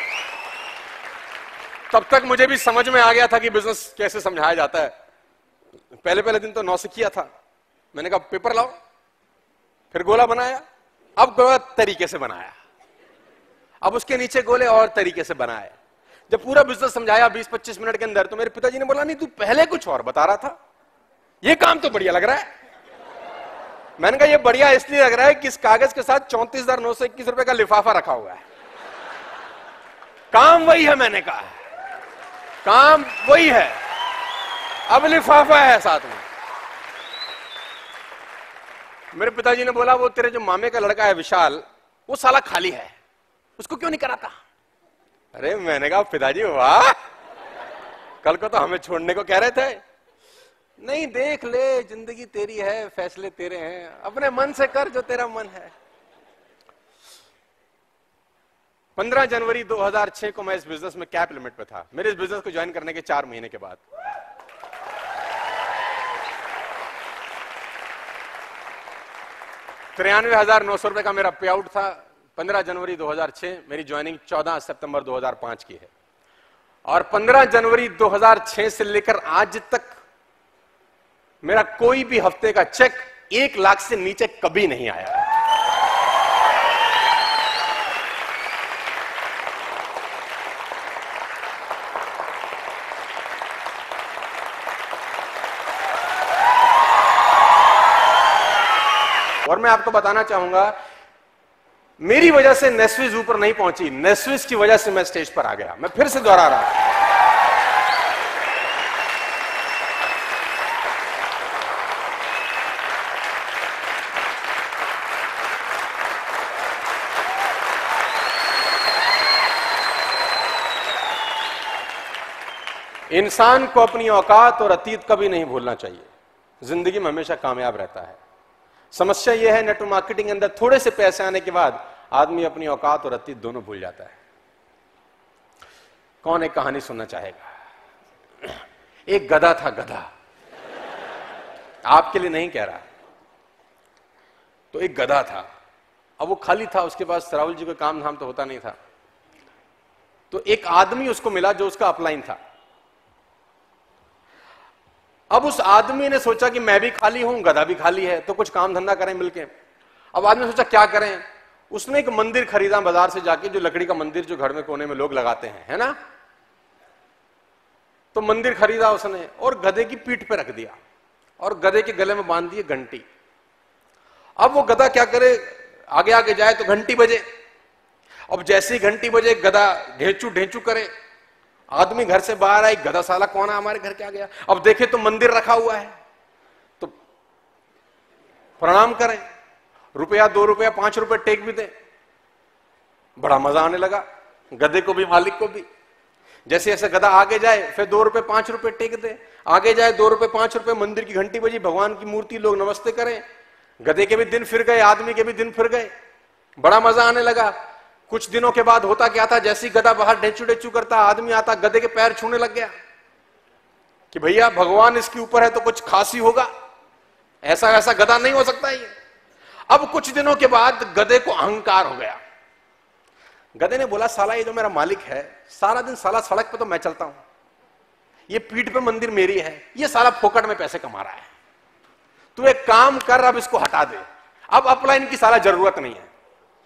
तब तक मुझे भी समझ में आ गया था कि बिजनेस कैसे समझाया जाता है। पहले पहले दिन तो नौसिखिया था। मैंने कहा पेपर लाओ, फिर गोला बनाया, अब गोला तरीके से बनाया, अब उसके नीचे गोले और तरीके से बनाए। जब पूरा बिजनेस समझाया बीस पच्चीस मिनट के अंदर, तो मेरे पिताजी ने बोला नहीं तू पहले कुछ और बता रहा था, ये काम तो बढ़िया लग रहा है। मैंने कहा ये बढ़िया इसलिए लग रहा है कि इस कागज के साथ चौंतीस हजार नौ सौ इक्कीस रुपए का लिफाफा रखा हुआ है। काम वही है। मैंने कहा काम वही है, अब लिफाफा है साथ में। मेरे पिताजी ने बोला वो तेरे जो मामे का लड़का है विशाल, वो साला खाली है, उसको क्यों नहीं कराता? अरे मैंने कहा पिताजी वाह, कल को तो हमें छोड़ने को कह रहे थे। नहीं देख ले, जिंदगी तेरी है, फैसले तेरे हैं, अपने मन से कर जो तेरा मन है। पंद्रह जनवरी दो हज़ार छह को मैं इस बिजनेस में कैप लिमिट पे था। मेरे इस बिजनेस को ज्वाइन करने के चार महीने के बाद तिरानवे हजार नौ सौ रुपए का मेरा पे आउट था। पंद्रह जनवरी दो हज़ार छह, मेरी ज्वाइनिंग चौदह सितंबर दो हज़ार पाँच की है। और पंद्रह जनवरी दो हज़ार छह से लेकर आज तक मेरा कोई भी हफ्ते का चेक एक लाख से नीचे कभी नहीं आया। और मैं आपको बताना चाहूंगा, मेरी वजह से नेस्विस ऊपर नहीं पहुंची, नेस्विस की वजह से मैं स्टेज पर आ गया। मैं फिर से दोहरा रहा हूं, इंसान को अपनी औकात और अतीत कभी नहीं भूलना चाहिए। जिंदगी में हमेशा कामयाब रहता है। समस्या यह है, नेटवर्क मार्केटिंग के अंदर थोड़े से पैसे आने के बाद आदमी अपनी औकात और अतीत दोनों भूल जाता है। कौन एक कहानी सुनना चाहेगा? एक गधा था, गधा, आपके लिए नहीं कह रहा। तो एक गधा था, अब वो खाली था, उसके पास राहुल जी को काम धाम तो होता नहीं था। तो एक आदमी उसको मिला जो उसका अपलाइन था। अब उस आदमी ने सोचा कि मैं भी खाली हूं, गधा भी खाली है, तो कुछ काम धंधा करें मिलके। अब आदमी ने सोचा क्या करें। उसने एक मंदिर खरीदा बाजार से जाके, जो लकड़ी का मंदिर जो घर में कोने में लोग लगाते हैं, है ना। तो मंदिर खरीदा उसने और गधे की पीठ पे रख दिया और गधे के गले में बांध दिए घंटी। अब वो गधा क्या करे, आगे आगे जाए तो घंटी बजे। अब जैसे ही घंटी बजे गधा ढेंचू ढेंचू करे, आदमी घर से बाहर आए, गधा साला कौन है हमारे घर के आ गया। अब देखे तो मंदिर रखा हुआ है, तो प्रणाम करें, रुपया दो रुपया पांच रुपए टेक भी दे। बड़ा मजा आने लगा गधे को भी मालिक को भी। जैसे जैसे गधा आगे जाए फिर दो रुपए पांच रुपए टेक दे, आगे जाए दो रुपए पांच रुपए, मंदिर की घंटी बजी, भगवान की मूर्ति, लोग नमस्ते करें। गधे के भी दिन फिर गए, आदमी के भी दिन फिर गए, बड़ा मजा आने लगा। कुछ दिनों के बाद होता क्या था, जैसी गधा बाहर ढेंचू ढेंचू करता, आदमी आता गधे के पैर छूने लग गया कि भैया भगवान इसके ऊपर है तो कुछ खास ही होगा, ऐसा ऐसा गधा नहीं हो सकता ये। अब कुछ दिनों के बाद गधे को अहंकार हो गया। गधे ने बोला, साला ये जो मेरा मालिक है, सारा दिन साला सड़क पे तो मैं चलता हूं, ये पीठ पे मंदिर मेरी है, ये साला फोकट में पैसे कमा रहा है, तू एक काम कर, अब इसको हटा दे, अब अपलाइन की साला जरूरत नहीं है।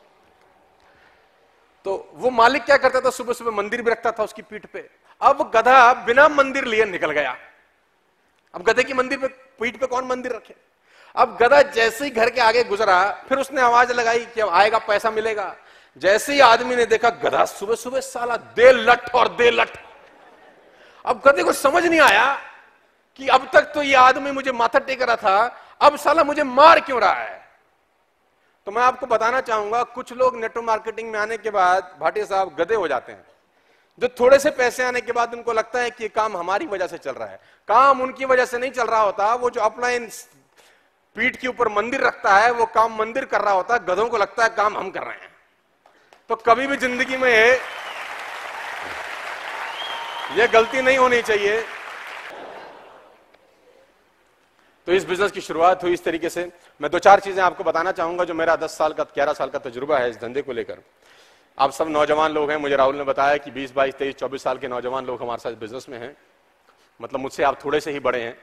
तो वो मालिक क्या करता था, सुबह सुबह मंदिर भी रखता था उसकी पीठ पे। अब गधा बिना मंदिर लिए निकल गया। अब गधे की मंदिर पे पीठ पे कौन मंदिर रखे। अब गधा जैसे ही घर के आगे गुजरा, फिर उसने आवाज लगाई कि अब आएगा पैसा मिलेगा। जैसे ही आदमी ने देखा गधा सुबह सुबह साला दे लठ और दे लठ। अब गधे को समझ नहीं आया कि अब तक तो ये आदमी मुझे माथा टेक रहा था, अब साला मुझे मार क्यों रहा है। तो मैं आपको बताना चाहूंगा, कुछ लोग नेटवर्क मार्केटिंग में आने के बाद भाटिया साहब गधे हो जाते हैं, जो थोड़े से पैसे आने के बाद उनको लगता है कि ये काम हमारी वजह से चल रहा है। काम उनकी वजह से नहीं चल रहा होता। वो जो अपलाइन पीठ के ऊपर मंदिर रखता है, वो काम मंदिर कर रहा होता है, गधों को लगता है काम हम कर रहे हैं। तो कभी भी जिंदगी में ये गलती नहीं होनी चाहिए। तो इस बिजनेस की शुरुआत हुई इस तरीके से। मैं दो चार चीजें आपको बताना चाहूंगा, जो मेरा दस साल का ग्यारह साल का तजुर्बा है इस धंधे को लेकर। आप सब नौजवान लोग हैं, मुझे राहुल ने बताया कि बीस बाईस तेईस चौबीस साल के नौजवान लोग हमारे साथ बिजनेस में हैं। मतलब मुझसे आप थोड़े से ही बड़े हैं।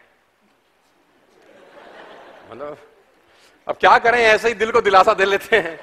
मतलब अब क्या करें, ऐसे ही दिल को दिलासा दे लेते हैं।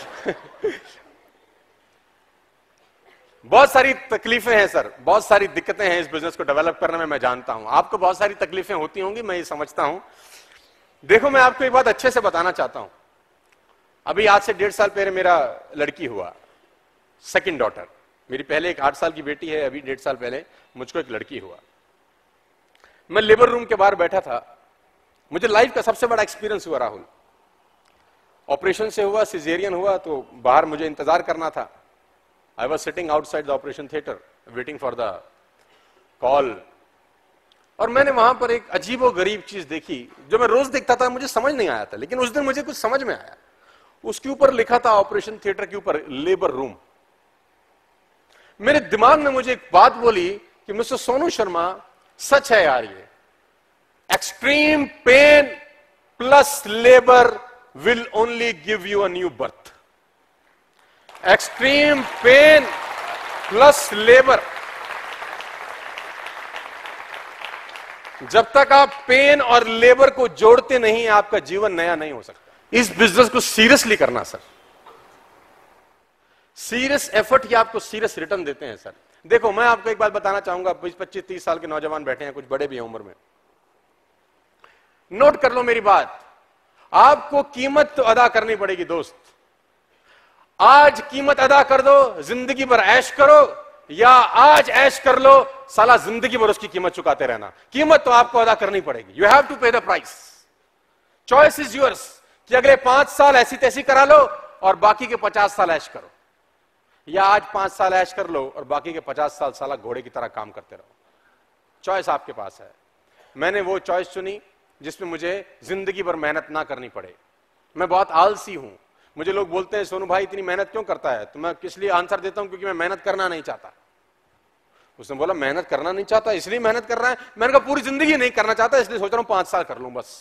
बहुत सारी तकलीफें हैं सर, बहुत सारी दिक्कतें हैं इस बिजनेस को डेवलप करने में। मैं जानता हूं आपको बहुत सारी तकलीफें होती होंगी, मैं ये समझता हूं। देखो, मैं आपको एक बात अच्छे से बताना चाहता हूं। अभी आज से डेढ़ साल पहले मेरा लड़की हुआ, सेकंड डॉटर मेरी। पहले एक आठ साल की बेटी है, अभी डेढ़ साल पहले मुझको एक लड़की हुआ। मैं लेबर रूम के बाहर बैठा था। मुझे लाइफ का सबसे बड़ा एक्सपीरियंस हुआ राहुल। ऑपरेशन से हुआ, सिजेरियन हुआ, तो बाहर मुझे इंतजार करना था। I was sitting outside the operation theater, waiting for the call. और मैंने वहां पर एक अजीबो गरीब चीज देखी, जो मैं रोज देखता था, मुझे समझ नहीं आया था, लेकिन उस दिन मुझे कुछ समझ में आया। उसके ऊपर लिखा था, ऑपरेशन थिएटर के ऊपर, लेबर रूम। मेरे दिमाग ने मुझे एक बात बोली कि मिस्टर सोनू शर्मा, सच है यार, ये extreme pain plus labour will only give you a new birth. Extreme pain plus labour, जब तक आप पेन और लेबर को जोड़ते नहीं, आपका जीवन नया नहीं हो सकता। इस बिजनेस को सीरियसली करना सर, सीरियस एफर्ट ही आपको सीरियस रिटर्न देते हैं सर। देखो, मैं आपको एक बात बताना चाहूंगा, बीस पच्चीस तीस साल के नौजवान बैठे हैं, कुछ बड़े भी हैं उम्र में। नोट कर लो मेरी बात, आपको कीमत तो अदा करनी पड़ेगी दोस्त। आज कीमत अदा कर दो, जिंदगी भर ऐश करो, या आज ऐश कर लो, साला जिंदगी भर उसकी कीमत चुकाते रहना। कीमत तो आपको अदा करनी पड़ेगी। You have to pay the price. Choice is yours कि अगले पांच साल ऐसी तैसी करा लो और बाकी के पचास साल ऐश करो, या आज पांच साल ऐश कर लो और बाकी के पचास साल साला घोड़े की तरह काम करते रहो। चॉइस आपके पास है। मैंने वो चॉइस चुनी जिसमें मुझे जिंदगी भर मेहनत ना करनी पड़े। मैं बहुत आलसी हूं। मुझे लोग बोलते हैं सोनू भाई इतनी मेहनत क्यों करता है, तो मैं किस लिए आंसर देता हूं, क्योंकि मैं मेहनत करना नहीं चाहता। उसने बोला मेहनत करना नहीं चाहता इसलिए मेहनत कर रहा है। मैंने कहा पूरी जिंदगी नहीं करना चाहता, इसलिए सोच रहा हूं पांच साल कर लूं बस।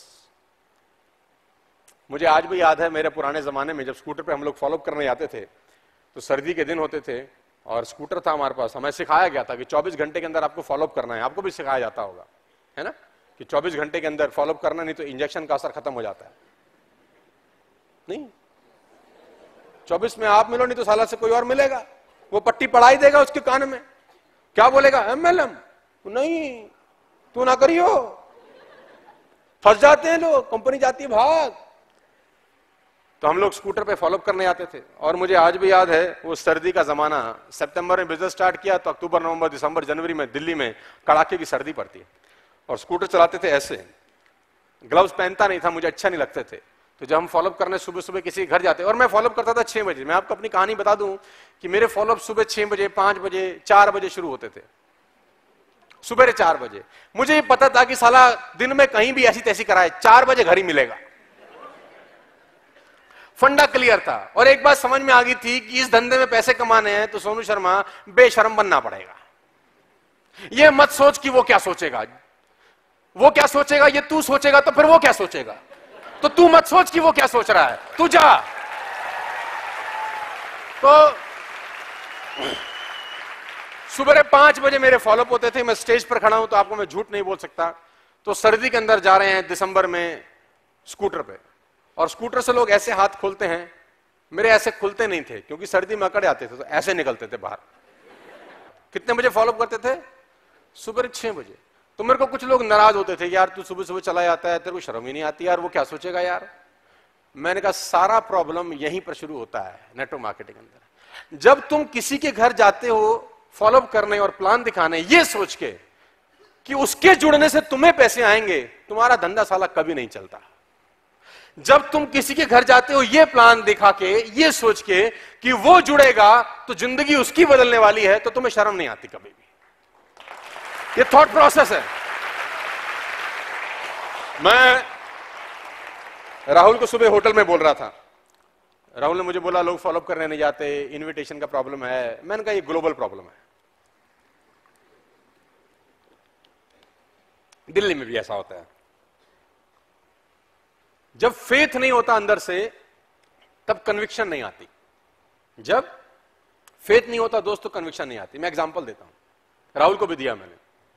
मुझे आज भी याद है, मेरे पुराने जमाने में जब स्कूटर पे हम लोग फॉलोअप करने आते थे, तो सर्दी के दिन होते थे और स्कूटर था हमारे पास। हमें सिखाया गया था कि चौबीस घंटे के अंदर आपको फॉलोअप करना है। आपको भी सिखाया जाता होगा, है ना, कि चौबीस घंटे के अंदर फॉलोअप करना, नहीं तो इंजेक्शन का असर खत्म हो जाता है। नहीं, चौबीस में आप मिलो, नहीं तो साला से कोई और मिलेगा, वो पट्टी पढ़ाई देगा उसके कान में। क्या बोलेगा, एमएलएम नहीं, तू ना करियो। फंस जाते हैं लोग, कंपनी जाती है भाग। तो हम लोग स्कूटर पे फॉलोअप करने आते थे। और मुझे आज भी याद है, वो सर्दी का जमाना, सितंबर में बिजनेस स्टार्ट किया तो अक्टूबर नवंबर दिसंबर जनवरी में दिल्ली में कड़ाके की सर्दी पड़ती है और स्कूटर चलाते थे ऐसे। ग्लव्स पहनता नहीं था, मुझे अच्छा नहीं लगते थे। तो जब हम फॉलोअप करने सुबह सुबह किसी घर जाते, और मैं फॉलोअप करता था छह बजे। मैं आपको अपनी कहानी बता दूं कि मेरे फॉलोअप सुबह छह बजे, पांच बजे, चार बजे शुरू होते थे। सुबह चार बजे मुझे ये पता था कि साला दिन में कहीं भी ऐसी तैसी कराए, चार बजे घर ही मिलेगा। फंडा क्लियर था। और एक बात समझ में आ गई थी कि इस धंधे में पैसे कमाने हैं तो सोनू शर्मा बेशर्म बनना पड़ेगा। ये मत सोच कि वो क्या सोचेगा, वो क्या सोचेगा ये तू सोचेगा तो फिर वो क्या सोचेगा। तो तू मत सोच कि वो क्या सोच रहा है, तू जा। तो सुबह पांच बजे मेरे फॉलोअप होते थे। मैं स्टेज पर खड़ा हूं तो आपको मैं झूठ नहीं बोल सकता। तो सर्दी के अंदर जा रहे हैं दिसंबर में स्कूटर पे, और स्कूटर से लोग ऐसे हाथ खोलते हैं, मेरे ऐसे खुलते नहीं थे क्योंकि सर्दी में अकड़ आते थे, तो ऐसे निकलते थे बाहर। कितने बजे फॉलोअप करते थे? सुबह छह बजे। तो मेरे को कुछ लोग नाराज होते थे, यार तू सुबह सुबह चला जाता है, तेरे को शर्म ही नहीं आती यार, वो क्या सोचेगा यार। मैंने कहा सारा प्रॉब्लम यहीं पर शुरू होता है नेटवर्क मार्केटिंग अंदर। जब तुम किसी के घर जाते हो फॉलोअप करने और प्लान दिखाने ये सोच के कि उसके जुड़ने से तुम्हें पैसे आएंगे, तुम्हारा धंधा साला कभी नहीं चलता। जब तुम किसी के घर जाते हो ये प्लान दिखा के, ये सोच के कि वो जुड़ेगा तो जिंदगी उसकी बदलने वाली है, तो तुम्हें शर्म नहीं आती कभी भी। ये थॉट प्रोसेस है। मैं राहुल को सुबह होटल में बोल रहा था। राहुल ने मुझे बोला लोग फॉलोअप करने नहीं जाते, इनविटेशन का प्रॉब्लम है। मैंने कहा ये ग्लोबल प्रॉब्लम है, दिल्ली में भी ऐसा होता है। जब फेथ नहीं होता अंदर से तब कन्विक्शन नहीं आती। जब फेथ नहीं होता दोस्तों कन्विक्शन नहीं आती। मैं एग्जांपल देता हूं, राहुल को भी दिया मैंने।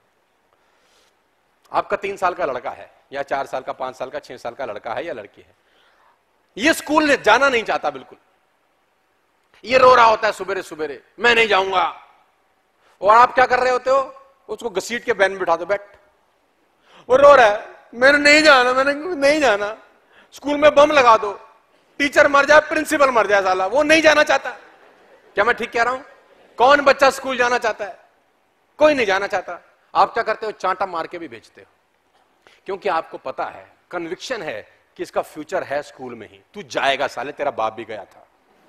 आपका तीन साल का लड़का है या चार साल का, पांच साल का, छह साल का लड़का है या लड़की है, ये स्कूल जाना नहीं चाहता बिल्कुल। ये रो रहा होता है सुबेरे सुबेरे, मैं नहीं जाऊंगा। और आप क्या कर रहे होते हो? उसको घसीट के बैन में बिठा दो, बैठ। वो रो रहा है, मैंने नहीं जाना, मैंने नहीं जाना। स्कूल में बम लगा दो, टीचर मर जाए, प्रिंसिपल मर जाए, साला वो नहीं जाना चाहता। क्या मैं ठीक कह रहा हूं? कौन बच्चा स्कूल जाना चाहता है? कोई नहीं जाना चाहता। आप क्या करते हो? चांटा मार के भी बेचते हो, क्योंकि आपको पता है, कन्विक्शन है कि इसका फ्यूचर है स्कूल में ही। तू जाएगा साले, तेरा बाप भी गया था।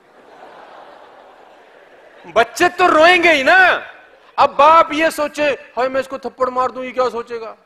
बच्चे तो रोएंगे ही ना। अब बाप ये सोचे हाय मैं इसको थप्पड़ मार दूं, ये क्या सोचेगा?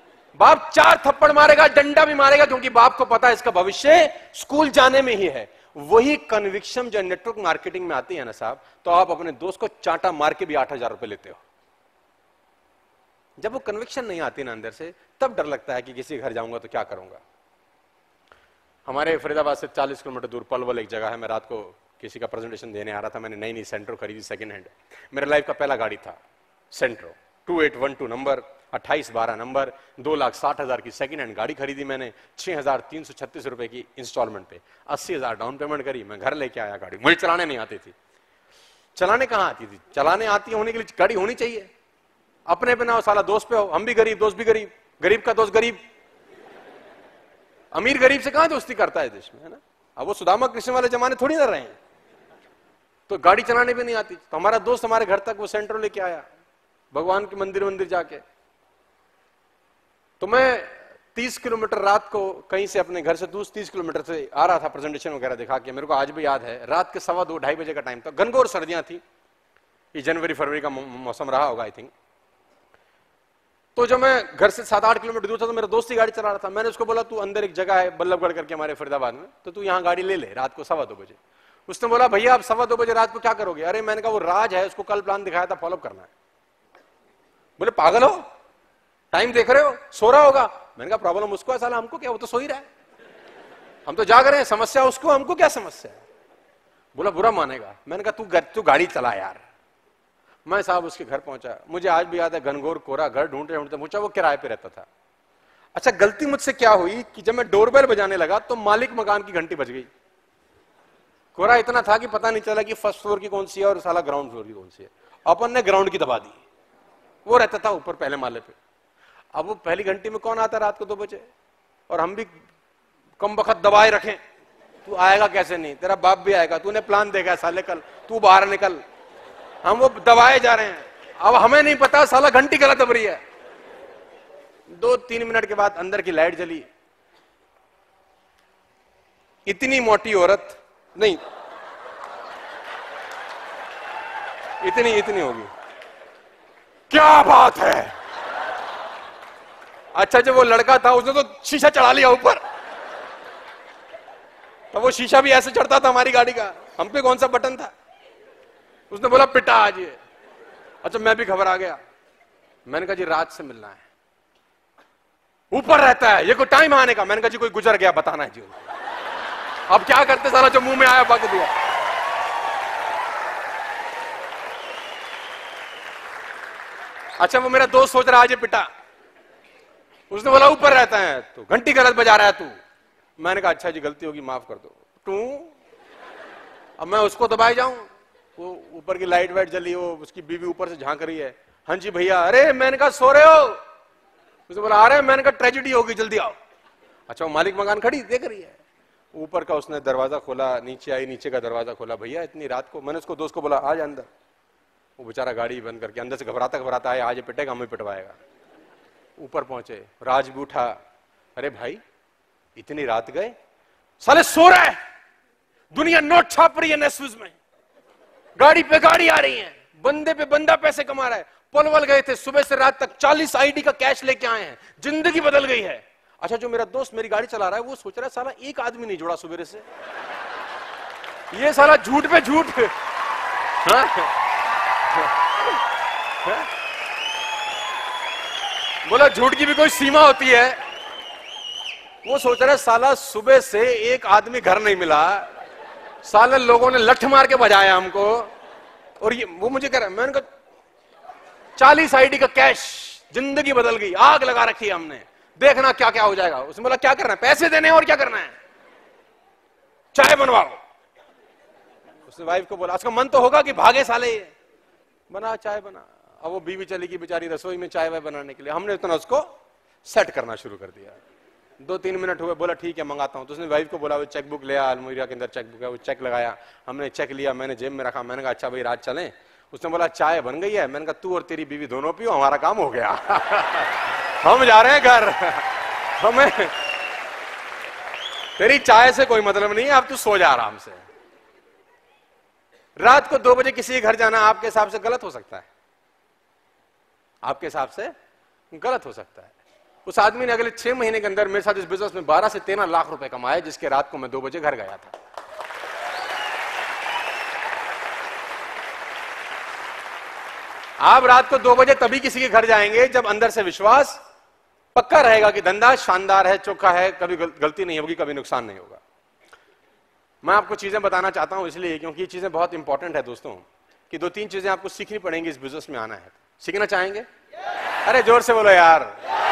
बाप चार थप्पड़ मारेगा, डंडा भी मारेगा, क्योंकि बाप को पता है इसका भविष्य स्कूल जाने में ही है। वही कन्विक्शन जो नेटवर्क मार्केटिंग में आती है ना साहब, तो आप अपने दोस्त को चांटा मार के भी आठ हजार रुपए लेते हो। जब वो कन्विक्शन नहीं आती ना अंदर से, तब डर लगता है कि किसी घर जाऊंगा तो क्या करूंगा। हमारे फरीदाबाद से चालीस किलोमीटर दूर पलवल एक जगह है। मैं रात को किसी का प्रेजेंटेशन देने आ रहा था। मैंने नई नई सेंट्रो खरीदी, सेकंड हैंड। मेरे लाइफ का पहला गाड़ी था Santro, two eight one two number, अट्ठाईस बारह नंबर, दो लाख साठ हजार की सेकंड हैंड गाड़ी खरीदी मैंने, छह हजार तीन सौ छत्तीस रुपए की इंस्टॉलमेंट पे, अस्सी हजार डाउन पेमेंट करी। मैं घर लेके आया गाड़ी। मुझे चलाने नहीं आती थी। चलाने कहां आती थी? चलाने आती होने के लिए गाड़ी होनी चाहिए। अपने पे ना हो, साला दोस्त पे हो। हम भी गरीब, दोस्त भी गरीब, गरीब का दोस्त गरीब। अमीर गरीब से कहां दोस्ती करता है देश में, है ना। अब वो सुदामा कृष्ण वाले जमाने थोड़ी ना रहे हैं। तो गाड़ी चलाने भी नहीं आती, तो हमारा दोस्त हमारे घर तक वो सेंट्रो लेके आया, भगवान के मंदिर मंदिर जाके। तो मैं तीस किलोमीटर रात को कहीं से अपने घर से दूसरे तीस किलोमीटर से आ रहा था, प्रेजेंटेशन वगैरह दिखा के। मेरे को आज भी याद है, रात के सवा दो ढाई बजे का टाइम था, घनघोर सर्दियां थी। ये जनवरी फरवरी का मौसम रहा होगा आई थिंक। तो जब मैं घर से सात आठ किलोमीटर दूर था, तो मेरा दोस्त ही गाड़ी चला रहा था। मैंने उसको बोला, तू अंदर एक जगह है बल्लभगढ़ करके हमारे फरीदाबाद में, तो तू यहाँ गाड़ी ले ले रात को सवा दो बजे। उसने बोला, भैया आप सवा दो बजे रात को क्या करोगे? अरे मैंने कहा वो राज है, उसको कल प्लान दिखाया था, फॉलो करना है। बोले पागल हो, टाइम देख रहे हो, सो रहा होगा। मैंने कहा प्रॉब्लम उसको है, साला हमको क्या, वो तो सो ही रहा है, हम तो जाग रहे हैं। समस्या उसको, हमको क्या समस्या है? बोला बुरा मानेगा। मैंने कहा तू तू गाड़ी चला यार। मैं साहब उसके घर पहुंचा। मुझे आज भी याद है, घनघोर कोरा घर ढूंढते ढूंढते पूछा, वो किराए पे रहता था। अच्छा गलती मुझसे क्या हुई कि जब मैं डोरबेल बजाने लगा तो मालिक मकान की घंटी बज गई। कोरा इतना था कि पता नहीं चला कि फर्स्ट फ्लोर की कौन सी है और साला ग्राउंड फ्लोर की कौन सी है। अपन ने ग्राउंड की दबा दी। वो रहता था ऊपर पहले माले पे। अब वो पहली घंटी में कौन आता रात को दो बजे, और हम भी कम वक्त दबाए रखें। तू आएगा कैसे नहीं, तेरा बाप भी आएगा, तूने प्लान देखा साले कल, तू बाहर निकल। हम वो दबाए जा रहे हैं। अब हमें नहीं पता साला घंटी गलत दब रही है। दो तीन मिनट के बाद अंदर की लाइट जली। इतनी मोटी औरत नहीं, इतनी इतनी होगी। क्या बात है। अच्छा जब वो लड़का था उसने तो शीशा चढ़ा लिया ऊपर, तो वो शीशा भी ऐसे चढ़ता था हमारी गाड़ी का, हम पे कौन सा बटन था। उसने बोला पिटा आज ये। अच्छा मैं भी घबरा गया। मैंने कहा जी रात से मिलना है, ऊपर रहता है, ये कोई टाइम आने का। मैंने कहा जी कोई गुजर गया, बताना है जी उनको। अब क्या करते, साला जो मुंह में आया बक दिया। अच्छा वो मेरा दोस्त सोच रहा है आज ये पिटा। उसने बोला ऊपर रहता है, तो घंटी गलत बजा रहा है तू। मैंने कहा अच्छा जी गलती होगी माफ कर दो। तू अब मैं उसको दबाए जाऊं, वो ऊपर की लाइट वाइट जली, वो उसकी बीवी ऊपर से झांक रही है। हाँ जी भैया। अरे मैंने कहा सो रहे हो? उसने बोला अरे मैंने कहा ट्रेजेडी होगी जल्दी आओ। अच्छा वो मालिक मकान खड़ी देख रही है। ऊपर का उसने दरवाजा खोला, नीचे आई, नीचे का दरवाजा खोला। भैया इतनी रात को। मैंने उसको दोस्त को बोला आज अंदर। वो बेचारा गाड़ी बंद करके अंदर से घबराता घबराता आया, आज पिटेगा हमें पिटवाएगा। ऊपर पहुंचे, राज भी उठा। अरे भाई इतनी रात गए, साले सो रहा है। दुनिया नोट छाप रही है नेस्यूज में, गाड़ी पे गाड़ी आ रही है, बंदे पे बंदा पैसे कमा रहा है। पलवल गए थे, सुबह से रात तक चालीस आईडी का कैश लेके आए हैं, जिंदगी बदल गई है। अच्छा जो मेरा दोस्त मेरी गाड़ी चला रहा है वो सोच रहा है साला एक आदमी नहीं जुड़ा सुबह से, ये साला झूठ पे झूठ। हाँ? हाँ? बोला झूठ की भी कोई सीमा होती है। वो सोच रहा है साला सुबह से एक आदमी घर नहीं मिला, साले लोगों ने लठ मार के बजाया हमको। और ये वो मुझे कह रहा है, मैंने कहा चालीस आईडी का कैश, जिंदगी बदल गई, आग लगा रखी है हमने, देखना क्या क्या हो जाएगा। उसने बोला क्या करना है? पैसे देने और क्या करना है? चाय बनवाओ। उसने वाइफ को बोला, उसका मन तो होगा कि भागे साले, बना चाय बना। अब वो बीवी चली गई बेचारी रसोई में चाय वाय बनाने के लिए। हमने इतना उसको सेट करना शुरू कर दिया। दो तीन मिनट हुए, बोला ठीक है मंगाता हूं। तो उसने वाइफ को बोला वो चेक बुक ले आ, अलमीरा के अंदर चेक बुक है। वो चेक लगाया, हमने चेक लिया, मैंने जेब में रखा। मैंने कहा अच्छा भाई रात चलें? उसने बोला चाय बन गई है। मैंने कहा तू और तेरी बीवी दोनों पियो, हमारा काम हो गया। हम जा रहे हैं घर, हमें तेरी चाय से कोई मतलब नहीं है, अब तू सो जा आराम से। रात को दो बजे किसी के घर जाना आपके हिसाब से गलत हो सकता है, आपके हिसाब से गलत हो सकता है। उस आदमी ने अगले छह महीने के अंदर मेरे साथ इस बिजनेस में बारह से तेरह लाख रुपए कमाए, जिसके रात को मैं दो बजे घर गया था। आप रात को दो बजे तभी किसी के घर जाएंगे जब अंदर से विश्वास पक्का रहेगा कि धंधा शानदार है, चोखा है, कभी गलती नहीं होगी, कभी नुकसान नहीं होगा। मैं आपको चीजें बताना चाहता हूं इसलिए क्योंकि ये चीजें बहुत इंपॉर्टेंट है दोस्तों, कि दो तीन चीजें आपको सीखनी पड़ेंगी इस बिजनेस में आना है। सीखना चाहेंगे? अरे जोर से बोलो यार।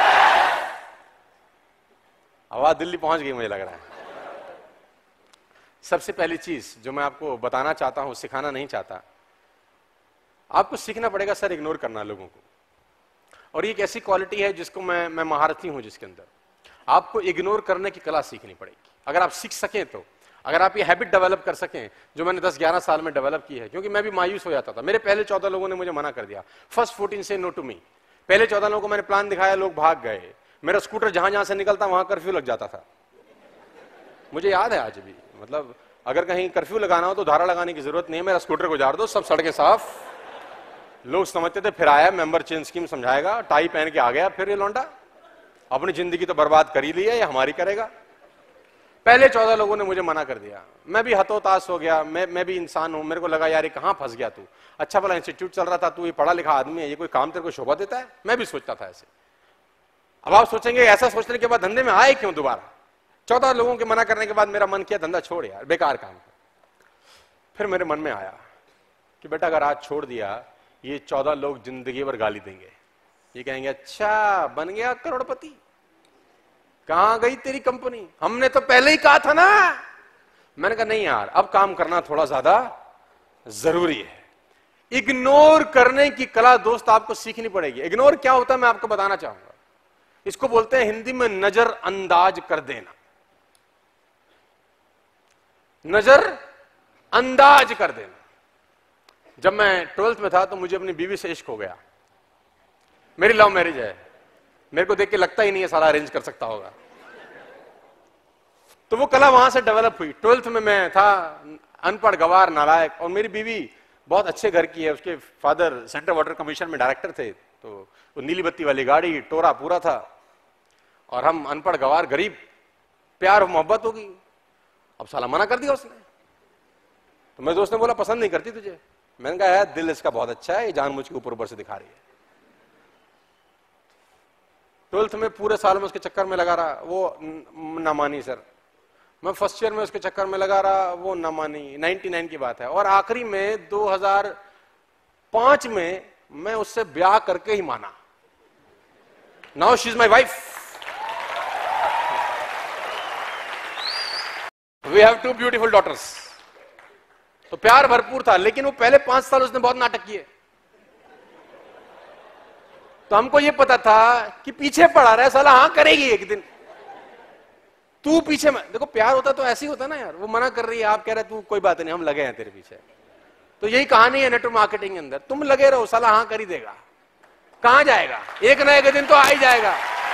आवाज दिल्ली पहुंच गई मुझे लग रहा है। सबसे पहली चीज जो मैं आपको बताना चाहता हूं, सिखाना नहीं चाहता, आपको सीखना पड़ेगा सर इग्नोर करना लोगों को। और ये एक ऐसी क्वालिटी है जिसको मैं मैं महारथी हूं, जिसके अंदर आपको इग्नोर करने की कला सीखनी पड़ेगी। अगर आप सीख सकें तो, अगर आप ये हैबिट डेवलप कर सकें जो मैंने दस ग्यारह साल में डेवलप की है, क्योंकि मैं भी मायूस हो जाता था। मेरे पहले चौदह लोगों ने मुझे मना कर दिया, फर्स्ट फोर्टीन से नो टू मी। पहले चौदह लोगों को मैंने प्लान दिखाया, लोग भाग गए। मेरा स्कूटर जहां जहां से निकलता वहां कर्फ्यू लग जाता था, मुझे याद है आज भी। मतलब अगर कहीं कर्फ्यू लगाना हो तो धारा लगाने की जरूरत नहीं है, मेरा स्कूटर गुजार दो, सब सड़कें साफ। लोग समझते थे फिर आया मेंबर चेंज स्कीम समझाएगा, टाई पहन के आ गया, फिर ये लौंडा अपनी जिंदगी तो बर्बाद कर ही ली है, ये हमारी करेगा। पहले चौदह लोगों ने मुझे मना कर दिया, मैं भी हतोताश हो गया। मैं मैं भी इंसान हूं, मेरे को लगा यार ये कहां फंस गया तू, अच्छा भला इंस्टीट्यूट चल रहा था, तू ये पढ़ा लिखा आदमी है, ये कोई काम तेरे को शोभा देता है? मैं भी सोचता था ऐसे। अब आप सोचेंगे ऐसा सोचने के बाद धंधे में आए क्यों दोबारा? चौदह लोगों के मना करने के बाद मेरा मन किया धंधा छोड़ यार, बेकार काम। फिर मेरे मन में आया कि बेटा अगर आज छोड़ दिया, ये चौदह लोग जिंदगी भर गाली देंगे। ये कहेंगे अच्छा बन गया करोड़पति, कहां गई तेरी कंपनी, हमने तो पहले ही कहा था ना। मैंने कहा नहीं यार, अब काम करना थोड़ा ज्यादा जरूरी है। इग्नोर करने की कला दोस्त आपको सीखनी पड़ेगी। इग्नोर क्या होता है मैं आपको बताना चाहूंगा। इसको बोलते हैं हिंदी में नजरअंदाज कर देना। नजर अंदाज कर देना। जब मैं ट्वेल्थ में था तो मुझे अपनी बीवी से इश्क हो गया। मेरी लव मैरिज है, मेरे को देख के लगता ही नहीं है सारा अरेंज कर सकता होगा। तो वो कला वहां से डेवलप हुई। ट्वेल्थ में मैं था अनपढ़, गवार, नालायक, और मेरी बीवी बहुत अच्छे घर की है। उसके फादर सेंट्रल वाटर कमीशन में डायरेक्टर थे, तो वो नीली बत्ती वाली गाड़ी, टोरा पूरा था, और हम अनपढ़, गवार, गरीब। प्यार और मोहब्बत होगी। अब साला मना कर दिया उसने। तो मेरे दोस्त ने बोला पसंद नहीं करती तुझे। मैंने कहा यार दिल इसका बहुत अच्छा है, ये जानबूझ के ऊपर ऊपर से दिखा रही है। ट्वेल्थ में पूरे साल में उसके चक्कर में लगा रहा, वो न मानी सर। मैं फर्स्ट ईयर में उसके चक्कर में लगा रहा, वो न मानी। निन्यानवे की बात है। और आखिरी में दो हज़ार पाँच में मैं उससे ब्याह करके ही माना। Now she is my wife. We have two beautiful daughters. तो प्यार भरपूर था, लेकिन वो पहले पांच साल उसने बहुत नाटक किए। तो हमको ये पता था कि पीछे पड़ा रहा है साला, हाँ करेगी एक दिन, तू पीछे में। देखो प्यार होता तो ऐसे ही होता ना यार, वो मना कर रही है, आप कह रहे तू कोई बात नहीं, हम लगे हैं तेरे पीछे। तो यही कहानी है नेटवर्क मार्केटिंग के अंदर, तुम लगे रहो, साला हाँ कर ही देगा। कहां जाएगा? एक ना एक दिन तो आ ही जाएगा।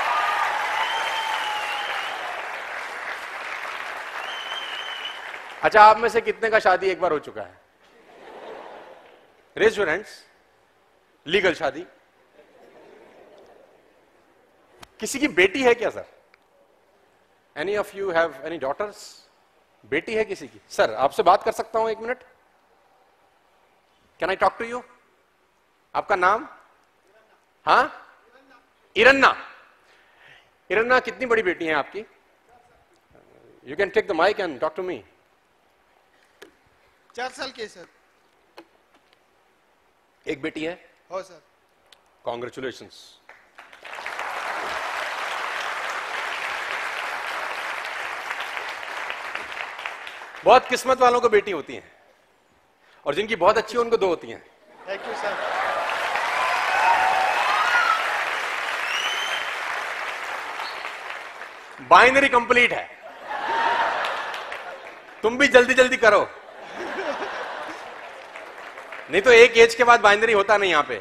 अच्छा, आप में से कितने का शादी एक बार हो चुका है? Raise your hands. लीगल शादी? किसी की बेटी है क्या sir? Any of you have any daughters? बेटी है किसी की? सर आपसे बात कर सकता हूं एक minute? Can I talk to you? आपका नाम? हाँ, इरन्ना। इरन्ना, कितनी बड़ी बेटी है आपकी? You can take the mic and talk to me. चार साल के सर। एक बेटी है? हो सर। कॉन्ग्रेचुलेशंस। बहुत किस्मत वालों को बेटी होती हैं, और जिनकी बहुत अच्छी उनको दो होती हैं। Thank you sir. Binary complete है। तुम भी जल्दी जल्दी करो, नहीं तो एक एज के बाद बाइनरी होता नहीं। यहां पे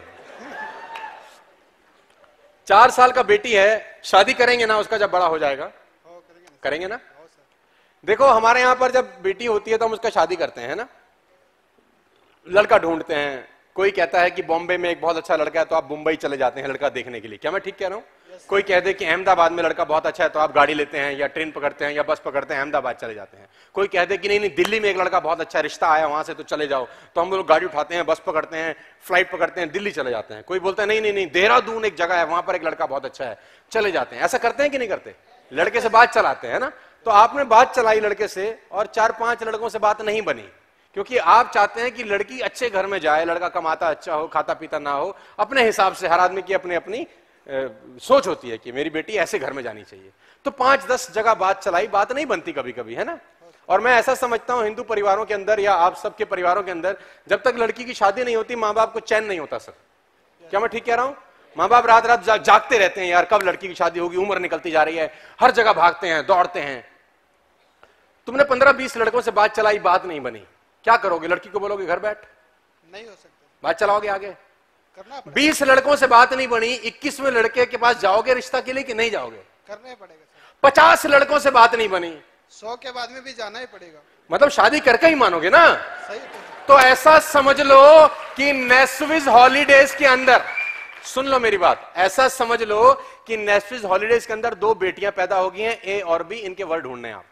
चार साल का बेटी है, शादी करेंगे ना उसका जब बड़ा हो जाएगा? हो, करेंगे ना। करेंगे ना? हो सर। देखो हमारे यहां पर जब बेटी होती है तो हम उसका शादी करते हैं ना, लड़का ढूंढते हैं। कोई कहता है कि बॉम्बे में एक बहुत अच्छा लड़का है, तो आप मुंबई चले जाते हैं लड़का देखने के लिए। क्या मैं ठीक कह रहा हूं? कोई कह दे कि अहमदाबाद में लड़का बहुत अच्छा है तो आप गाड़ी लेते हैं या ट्रेन पकड़ते हैं या बस पकड़ते हैं, अहमदाबाद चले जाते हैं। कोई कह दे कि नहीं नहीं दिल्ली में एक लड़का बहुत अच्छा रिश्ता आया वहां से तो चले जाओ, तो हम लोग गाड़ी उठाते हैं, बस पकड़ते हैं, फ्लाइट पकड़ते हैं, दिल्ली चले जाते हैं। कोई बोलता है नहीं नहीं नहीं देहरादून एक जगह है वहां पर एक लड़का बहुत अच्छा है, चले जाते हैं। ऐसा करते हैं कि नहीं करते? लड़के से बात चलाते हैं ना। तो आपने बात चलाई लड़के से और चार पांच लड़कों से बात नहीं बनी, क्योंकि आप चाहते हैं कि लड़की अच्छे घर में जाए, लड़का कमाता अच्छा हो, खाता पीता ना हो, अपने हिसाब से। हर आदमी की अपनी अपनी सोच होती है कि मेरी बेटी ऐसे घर में जानी चाहिए। तो पांच दस जगह बात चलाई, बात नहीं बनती कभी कभी, है ना। और मैं ऐसा समझता हूं हिंदू परिवारों के अंदर या आप सबके परिवारों के अंदर जब तक लड़की की शादी नहीं होती माँ बाप को चैन नहीं होता। सर क्या मैं ठीक कह रहा हूं? माँ बाप रात रात जा, जागते रहते हैं, यार कब लड़की की शादी होगी, उम्र निकलती जा रही है, हर जगह भागते हैं, दौड़ते हैं। तुमने पंद्रह बीस लड़कों से बात चलाई, बात नहीं बनी, क्या करोगे? लड़की को बोलोगे घर बैठ? नहीं हो सकता। बात चलाओगे आगे? करना पड़ेगा। बीस लड़कों से बात नहीं बनी, इक्कीसवें लड़के के पास जाओगे रिश्ता के लिए कि नहीं जाओगे? करना पड़ेगा सर। पचास लड़कों से बात नहीं बनी, सौ के बाद में भी जाना ही पड़ेगा। मतलब शादी करके ही मानोगे ना। सही तो, तो ऐसा समझ लो कि नेस्विज हॉलीडेज के अंदर, सुन लो मेरी बात, ऐसा समझ लो कि नेस्विज हॉलीडेज के अंदर दो बेटियां पैदा होगी हैं, ए और बी, इनके वर्ड ढूंढने आप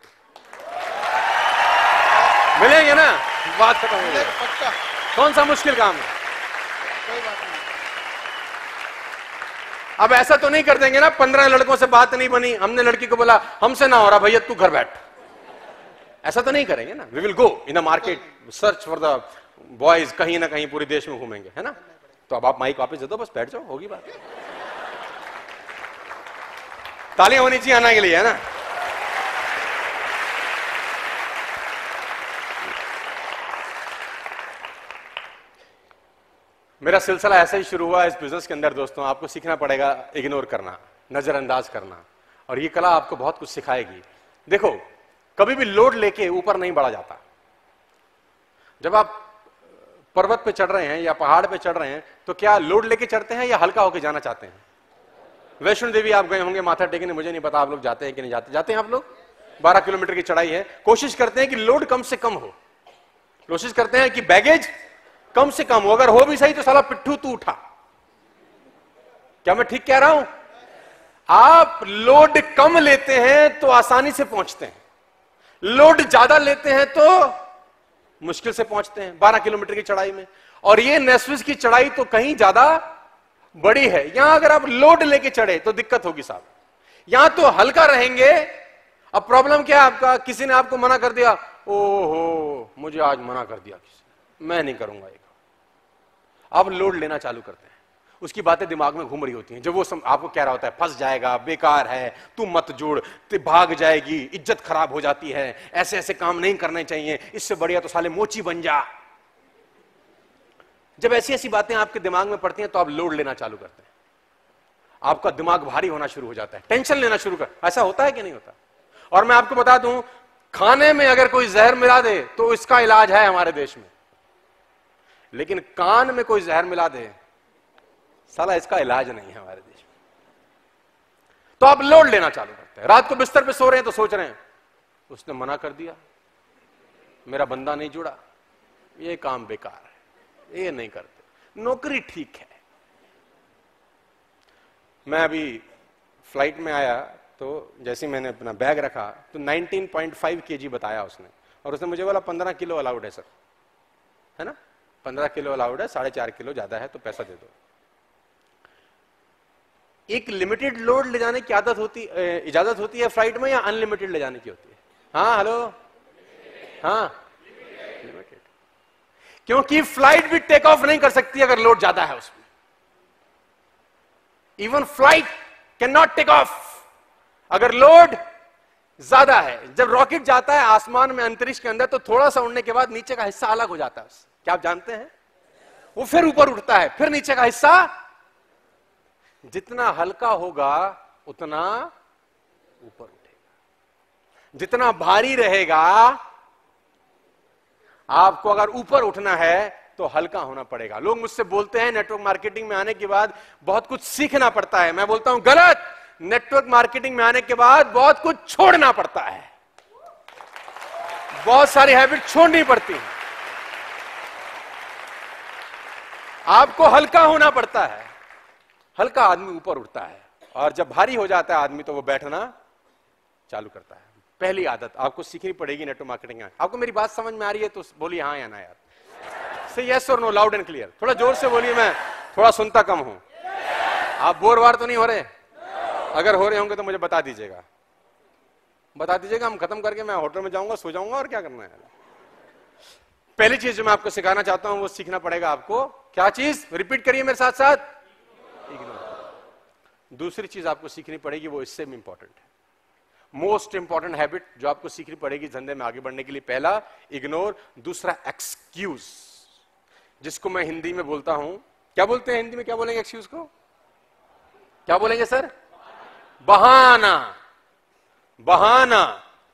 मिलेंगे ना। बात खत्म हो गई। पक्का। कौन सा मुश्किल काम है? कोई बात नहीं। अब ऐसा तो नहीं कर देंगे ना, पंद्रह लड़कों से बात नहीं बनी, हमने लड़की को बोला हमसे ना हो रहा भैया तू घर बैठ, ऐसा तो नहीं करेंगे ना। We will go in a market, search for the boys, कहीं ना कहीं पूरे देश में घूमेंगे, है ना। तो अब आप माइक वापस दे दो, बस बैठ जाओ, होगी बात। तालियां होनी चाहिए आना के लिए, है ना। मेरा सिलसिला ऐसा ही शुरू हुआ इस बिजनेस के अंदर। दोस्तों आपको सीखना पड़ेगा इग्नोर करना, नजरअंदाज करना, और ये कला आपको बहुत कुछ सिखाएगी। देखो कभी भी लोड लेके ऊपर नहीं बढ़ा जाता। जब आप पर्वत पे चढ़ रहे हैं या पहाड़ पे चढ़ रहे हैं तो क्या लोड लेके चढ़ते हैं या हल्का होके जाना चाहते हैं? वैष्णो देवी आप गए होंगे माथा टेकने, मुझे नहीं पता आप लोग जाते हैं कि नहीं जाते। जाते हैं आप लोग? बारह किलोमीटर की चढ़ाई है, कोशिश करते हैं कि लोड कम से कम हो, कोशिश करते हैं कि बैगेज कम से कम हो, अगर हो भी सही तो साला पिट्ठू तू उठा। क्या मैं ठीक कह रहा हूं? आप लोड कम लेते हैं तो आसानी से पहुंचते हैं, लोड ज्यादा लेते हैं तो मुश्किल से पहुंचते हैं बारह किलोमीटर की चढ़ाई में। और ये नेस्विस की चढ़ाई तो कहीं ज्यादा बड़ी है। यहां अगर आप लोड लेके चढ़े तो दिक्कत होगी साहब, यहां तो हल्का रहेंगे। अब प्रॉब्लम क्या है आपका? किसी ने आपको मना कर दिया, ओहो मुझे आज मना कर दिया किसी, मैं नहीं करूंगा ये। आप लोड लेना चालू करते हैं, उसकी बातें दिमाग में घूम रही होती हैं। जब वो सम, आपको कह रहा होता है फंस जाएगा, बेकार है, तू मत जोड़, तो भाग जाएगी, इज्जत खराब हो जाती है, ऐसे ऐसे काम नहीं करने चाहिए, इससे बढ़िया तो साले मोची बन जा। जब ऐसी ऐसी बातें आपके दिमाग में पड़ती हैं तो आप लोड लेना चालू करते हैं, आपका दिमाग भारी होना शुरू हो जाता है, टेंशन लेना शुरू कर। ऐसा होता है कि नहीं होता? और मैं आपको बता दूं, खाने में अगर कोई जहर मिला दे तो इसका इलाज है हमारे देश में, लेकिन कान में कोई जहर मिला दे साला इसका इलाज नहीं है हमारे देश में। तो आप लोड लेना चालू करते हैं। रात को बिस्तर पे सो रहे हैं तो सोच रहे हैं उसने मना कर दिया, मेरा बंदा नहीं जुड़ा, ये काम बेकार है, ये नहीं करते, नौकरी ठीक है। मैं अभी फ्लाइट में आया तो जैसे मैंने अपना बैग रखा तो उन्नीस पॉइंट पाँच केजी बताया उसने, और उसने मुझे बोला पंद्रह किलो अलाउड है सर, है ना, पंद्रह किलो अलाउड है, साढ़े चार किलो ज्यादा है तो पैसा दे दो। एक लिमिटेड लोड ले जाने की आदत होती इजाजत होती है फ्लाइट में, या अनलिमिटेड ले जाने की होती है? हाँ हेलो, हाँ लिमिटेड, क्योंकि फ्लाइट भी टेक ऑफ नहीं कर सकती अगर लोड ज्यादा है उसमें। Even flight can not take off अगर लोड ज्यादा है। जब रॉकेट जाता है आसमान में अंतरिक्ष के अंदर तो थोड़ा सा उड़ने के बाद नीचे का हिस्सा अलग हो जाता है, क्या आप जानते हैं? वो फिर ऊपर उठता है, फिर नीचे का हिस्सा जितना हल्का होगा उतना ऊपर उठेगा, जितना भारी रहेगा। आपको अगर ऊपर उठना है तो हल्का होना पड़ेगा। लोग मुझसे बोलते हैं नेटवर्क मार्केटिंग में आने के बाद बहुत कुछ सीखना पड़ता है, मैं बोलता हूं गलत। नेटवर्क मार्केटिंग में आने के बाद बहुत कुछ छोड़ना पड़ता है, बहुत सारी हैबिट छोड़नी पड़ती है, आपको हल्का होना पड़ता है। हल्का आदमी ऊपर उठता है, और जब भारी हो जाता है आदमी तो वो बैठना चालू करता है। पहली आदत आपको सीखनी पड़ेगी नेटवर्क मार्केटिंग। आपको मेरी बात समझ में आ रही है तो बोलिए हाँ या ना यार, से यस और नो, लाउड एंड क्लियर। थोड़ा जोर से बोलिए, मैं थोड़ा सुनता कम हूं। आप बोर वार तो नहीं हो रहे? अगर हो रहे होंगे तो मुझे बता दीजिएगा, बता दीजिएगा। हम खत्म करके मैं होटल में जाऊंगा, सो जाऊंगा, और क्या करना है। पहली चीज जो मैं आपको सिखाना चाहता हूं वो सीखना पड़ेगा आपको। क्या चीज? रिपीट करिए मेरे साथ साथ, इग्नोर। दूसरी चीज आपको सीखनी पड़ेगी, वो इससे भी इंपॉर्टेंट है, मोस्ट इंपॉर्टेंट हैबिट जो आपको सीखनी पड़ेगी धंधे में आगे बढ़ने के लिए। पहला इग्नोर, दूसरा एक्सक्यूज, जिसको मैं हिंदी में बोलता हूं, क्या बोलते हैं हिंदी में, क्या बोलेंगे एक्सक्यूज को? क्या बोलेंगे सर? बहाना। बहाना।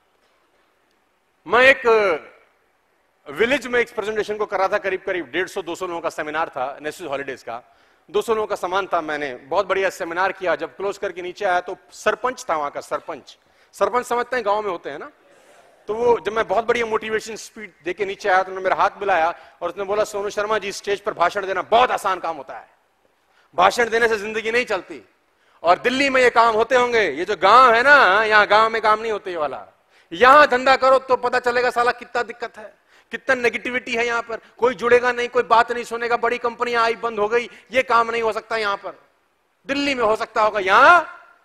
मैं एक विलेज में एक प्रेजेंटेशन को कर रहा था, करीब करीब डेढ़ सौ दो सौ लोगों का सेमिनार था, नेशनल हॉलीडेज का। दो सौ लोगों का सामान था, मैंने बहुत बढ़िया सेमिनार किया। जब क्लोज करके नीचे आया तो सरपंच था वहां का, सरपंच। सरपंच समझते हैं गांव में होते हैं ना, तो वो जब मैं बहुत बढ़िया मोटिवेशन स्पीच देके नीचे आया तो उन्होंने मेरा हाथ मिलाया और उसने बोला, सोनू शर्मा जी, स्टेज पर भाषण देना बहुत आसान काम होता है, भाषण देने से जिंदगी नहीं चलती, और दिल्ली में ये काम होते होंगे, ये जो गांव है ना, यहाँ गांव में काम नहीं होते ये वाला, यहां धंधा करो तो पता चलेगा साला कितना दिक्कत है, कितना नेगेटिविटी है यहाँ पर, कोई जुड़ेगा नहीं, कोई बात नहीं सुनेगा, बड़ी कंपनियां आई बंद हो गई, ये काम नहीं हो सकता यहाँ पर, दिल्ली में हो सकता होगा, यहां।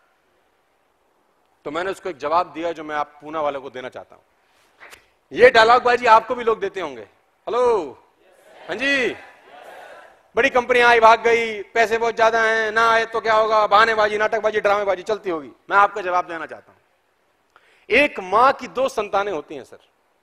तो मैंने उसको एक जवाब दिया जो मैं आप पूना वालों को देना चाहता हूं। ये डायलॉग बाजी आपको भी लोग देते होंगे। हेलो, हाँ जी, बड़ी कंपनियां आई भाग गई, पैसे बहुत ज्यादा हैं, ना आए तो क्या होगा, बहानेबाजी, नाटकबाजी, ड्रामेबाजी चलती होगी। मैं आपको जवाब देना चाहता हूं। एक मां की दो संतानें होती हैं सर,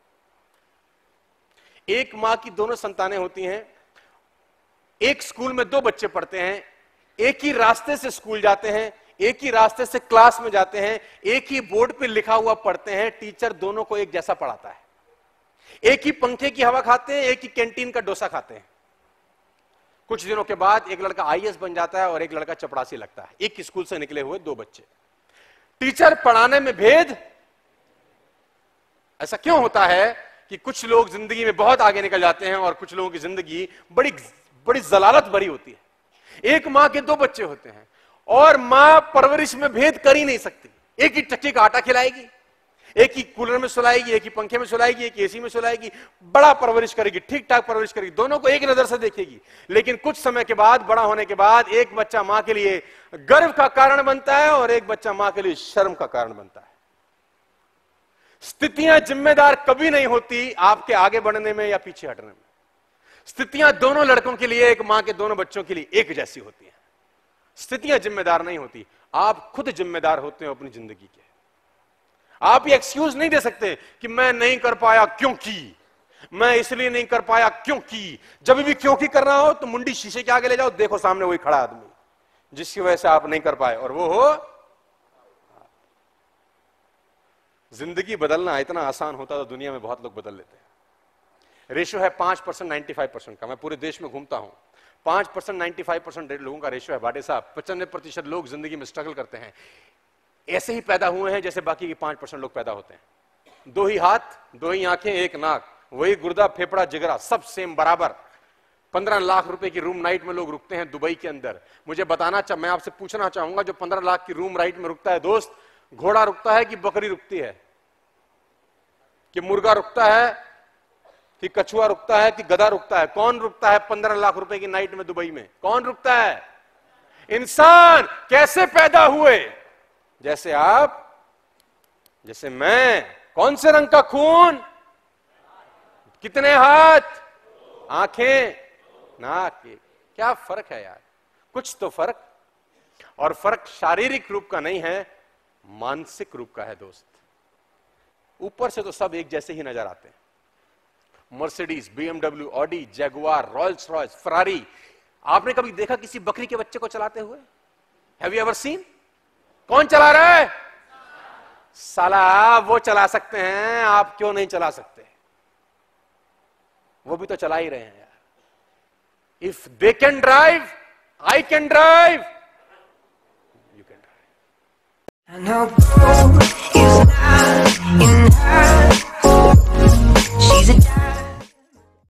एक मां की दोनों संतानें होती हैं, एक स्कूल में दो बच्चे पढ़ते हैं, एक ही रास्ते से स्कूल जाते हैं, एक ही रास्ते से क्लास में जाते हैं, एक ही बोर्ड पे लिखा हुआ पढ़ते हैं, टीचर दोनों को एक जैसा पढ़ाता है, एक ही पंखे की हवा खाते हैं, एक ही कैंटीन का डोसा खाते हैं। कुछ दिनों के बाद एक लड़का आई ए एस बन जाता है और एक लड़का चपरासी लगता है, एक स्कूल से निकले हुए दो बच्चे। टीचर पढ़ाने में भेद। ऐसा क्यों होता है कि कुछ लोग जिंदगी में बहुत आगे निकल जाते हैं और कुछ लोगों की जिंदगी बड़ी बड़ी जलालत भरी होती है। एक मां के दो बच्चे होते हैं और मां परवरिश में भेद कर ही नहीं सकती, एक ही टक्के का आटा खिलाएगी, एक ही कूलर में सुलाएगी, एक ही पंखे में सुलाएगी, एक एसी में सुलाएगी, बड़ा परवरिश करेगी, ठीक ठाक परवरिश करेगी, दोनों को एक नजर से देखेगी। लेकिन कुछ समय के बाद, बड़ा होने के बाद, एक बच्चा मां के लिए गर्व का कारण बनता है और एक बच्चा मां के लिए शर्म का कारण बनता है। स्थितियां जिम्मेदार कभी नहीं होती आपके आगे बढ़ने में या पीछे हटने में। स्थितियां दोनों लड़कों के लिए, एक मां के दोनों बच्चों के लिए एक जैसी होती हैं। स्थितियां जिम्मेदार नहीं होती, आप खुद जिम्मेदार होते हो अपनी जिंदगी के। आप ये एक्सक्यूज नहीं दे सकते कि मैं नहीं कर पाया क्योंकि, मैं इसलिए नहीं कर पाया क्योंकि। जब भी क्योंकि कर रहा हो तो मुंडी शीशे के आगे ले जाओ, देखो सामने वही खड़ा आदमी जिसकी वजह से आप नहीं कर पाए, और वो हो। जिंदगी बदलना इतना आसान होता तो दुनिया में बहुत लोग बदल लेते हैं। रेशियो है पांच परसेंट नाइन्टी फाइव परसेंट का। मैं पूरे देश में घूमता हूं, पांच परसेंट नाइन्टी फाइव परसेंट लोगों का रेशियो है। बाटे साहब, पचानवे प्रतिशत लोग जिंदगी में स्ट्रगल करते हैं, ऐसे ही पैदा हुए हैं जैसे बाकी के पांच परसेंट लोग पैदा होते हैं। दो ही हाथ, दो ही आंखें, एक नाक, वही गुर्दा, फेफड़ा, जिगरा, सब सेम बराबर। पंद्रह लाख रुपए की रूम नाइट में लोग रुकते हैं दुबई के अंदर। मुझे बताना चाह, मैं आपसे पूछना चाहूंगा, जो पंद्रह लाख की रूम नाइट में रुकता है दोस्त, घोड़ा रुकता है कि बकरी रुकती है, कि मुर्गा रुकता है, कि कछुआ रुकता है, कि गधा रुकता है? कौन रुकता है पंद्रह लाख रुपए की नाइट में दुबई में? कौन रुकता है? इंसान। कैसे पैदा हुए? जैसे आप, जैसे मैं। कौन से रंग का खून? कितने हाथ, आंखें, नाक? क्या फर्क है यार? कुछ तो फर्क। और फर्क शारीरिक रूप का नहीं है, मानसिक रूप का है दोस्त। ऊपर से तो सब एक जैसे ही नजर आते हैं, Mercedes, B M W, Audi, Jaguar, Royals Royce, Ferrari. आपने कभी देखा किसी बकरी के बच्चे को चलाते हुए? Have you ever seen? कौन चला रहा है? साला वो चला सकते हैं, आप क्यों नहीं चला सकते? वो भी तो चला ही रहे हैं यार। If they can drive, I can drive, you can drive. I know gold is not enough. She's a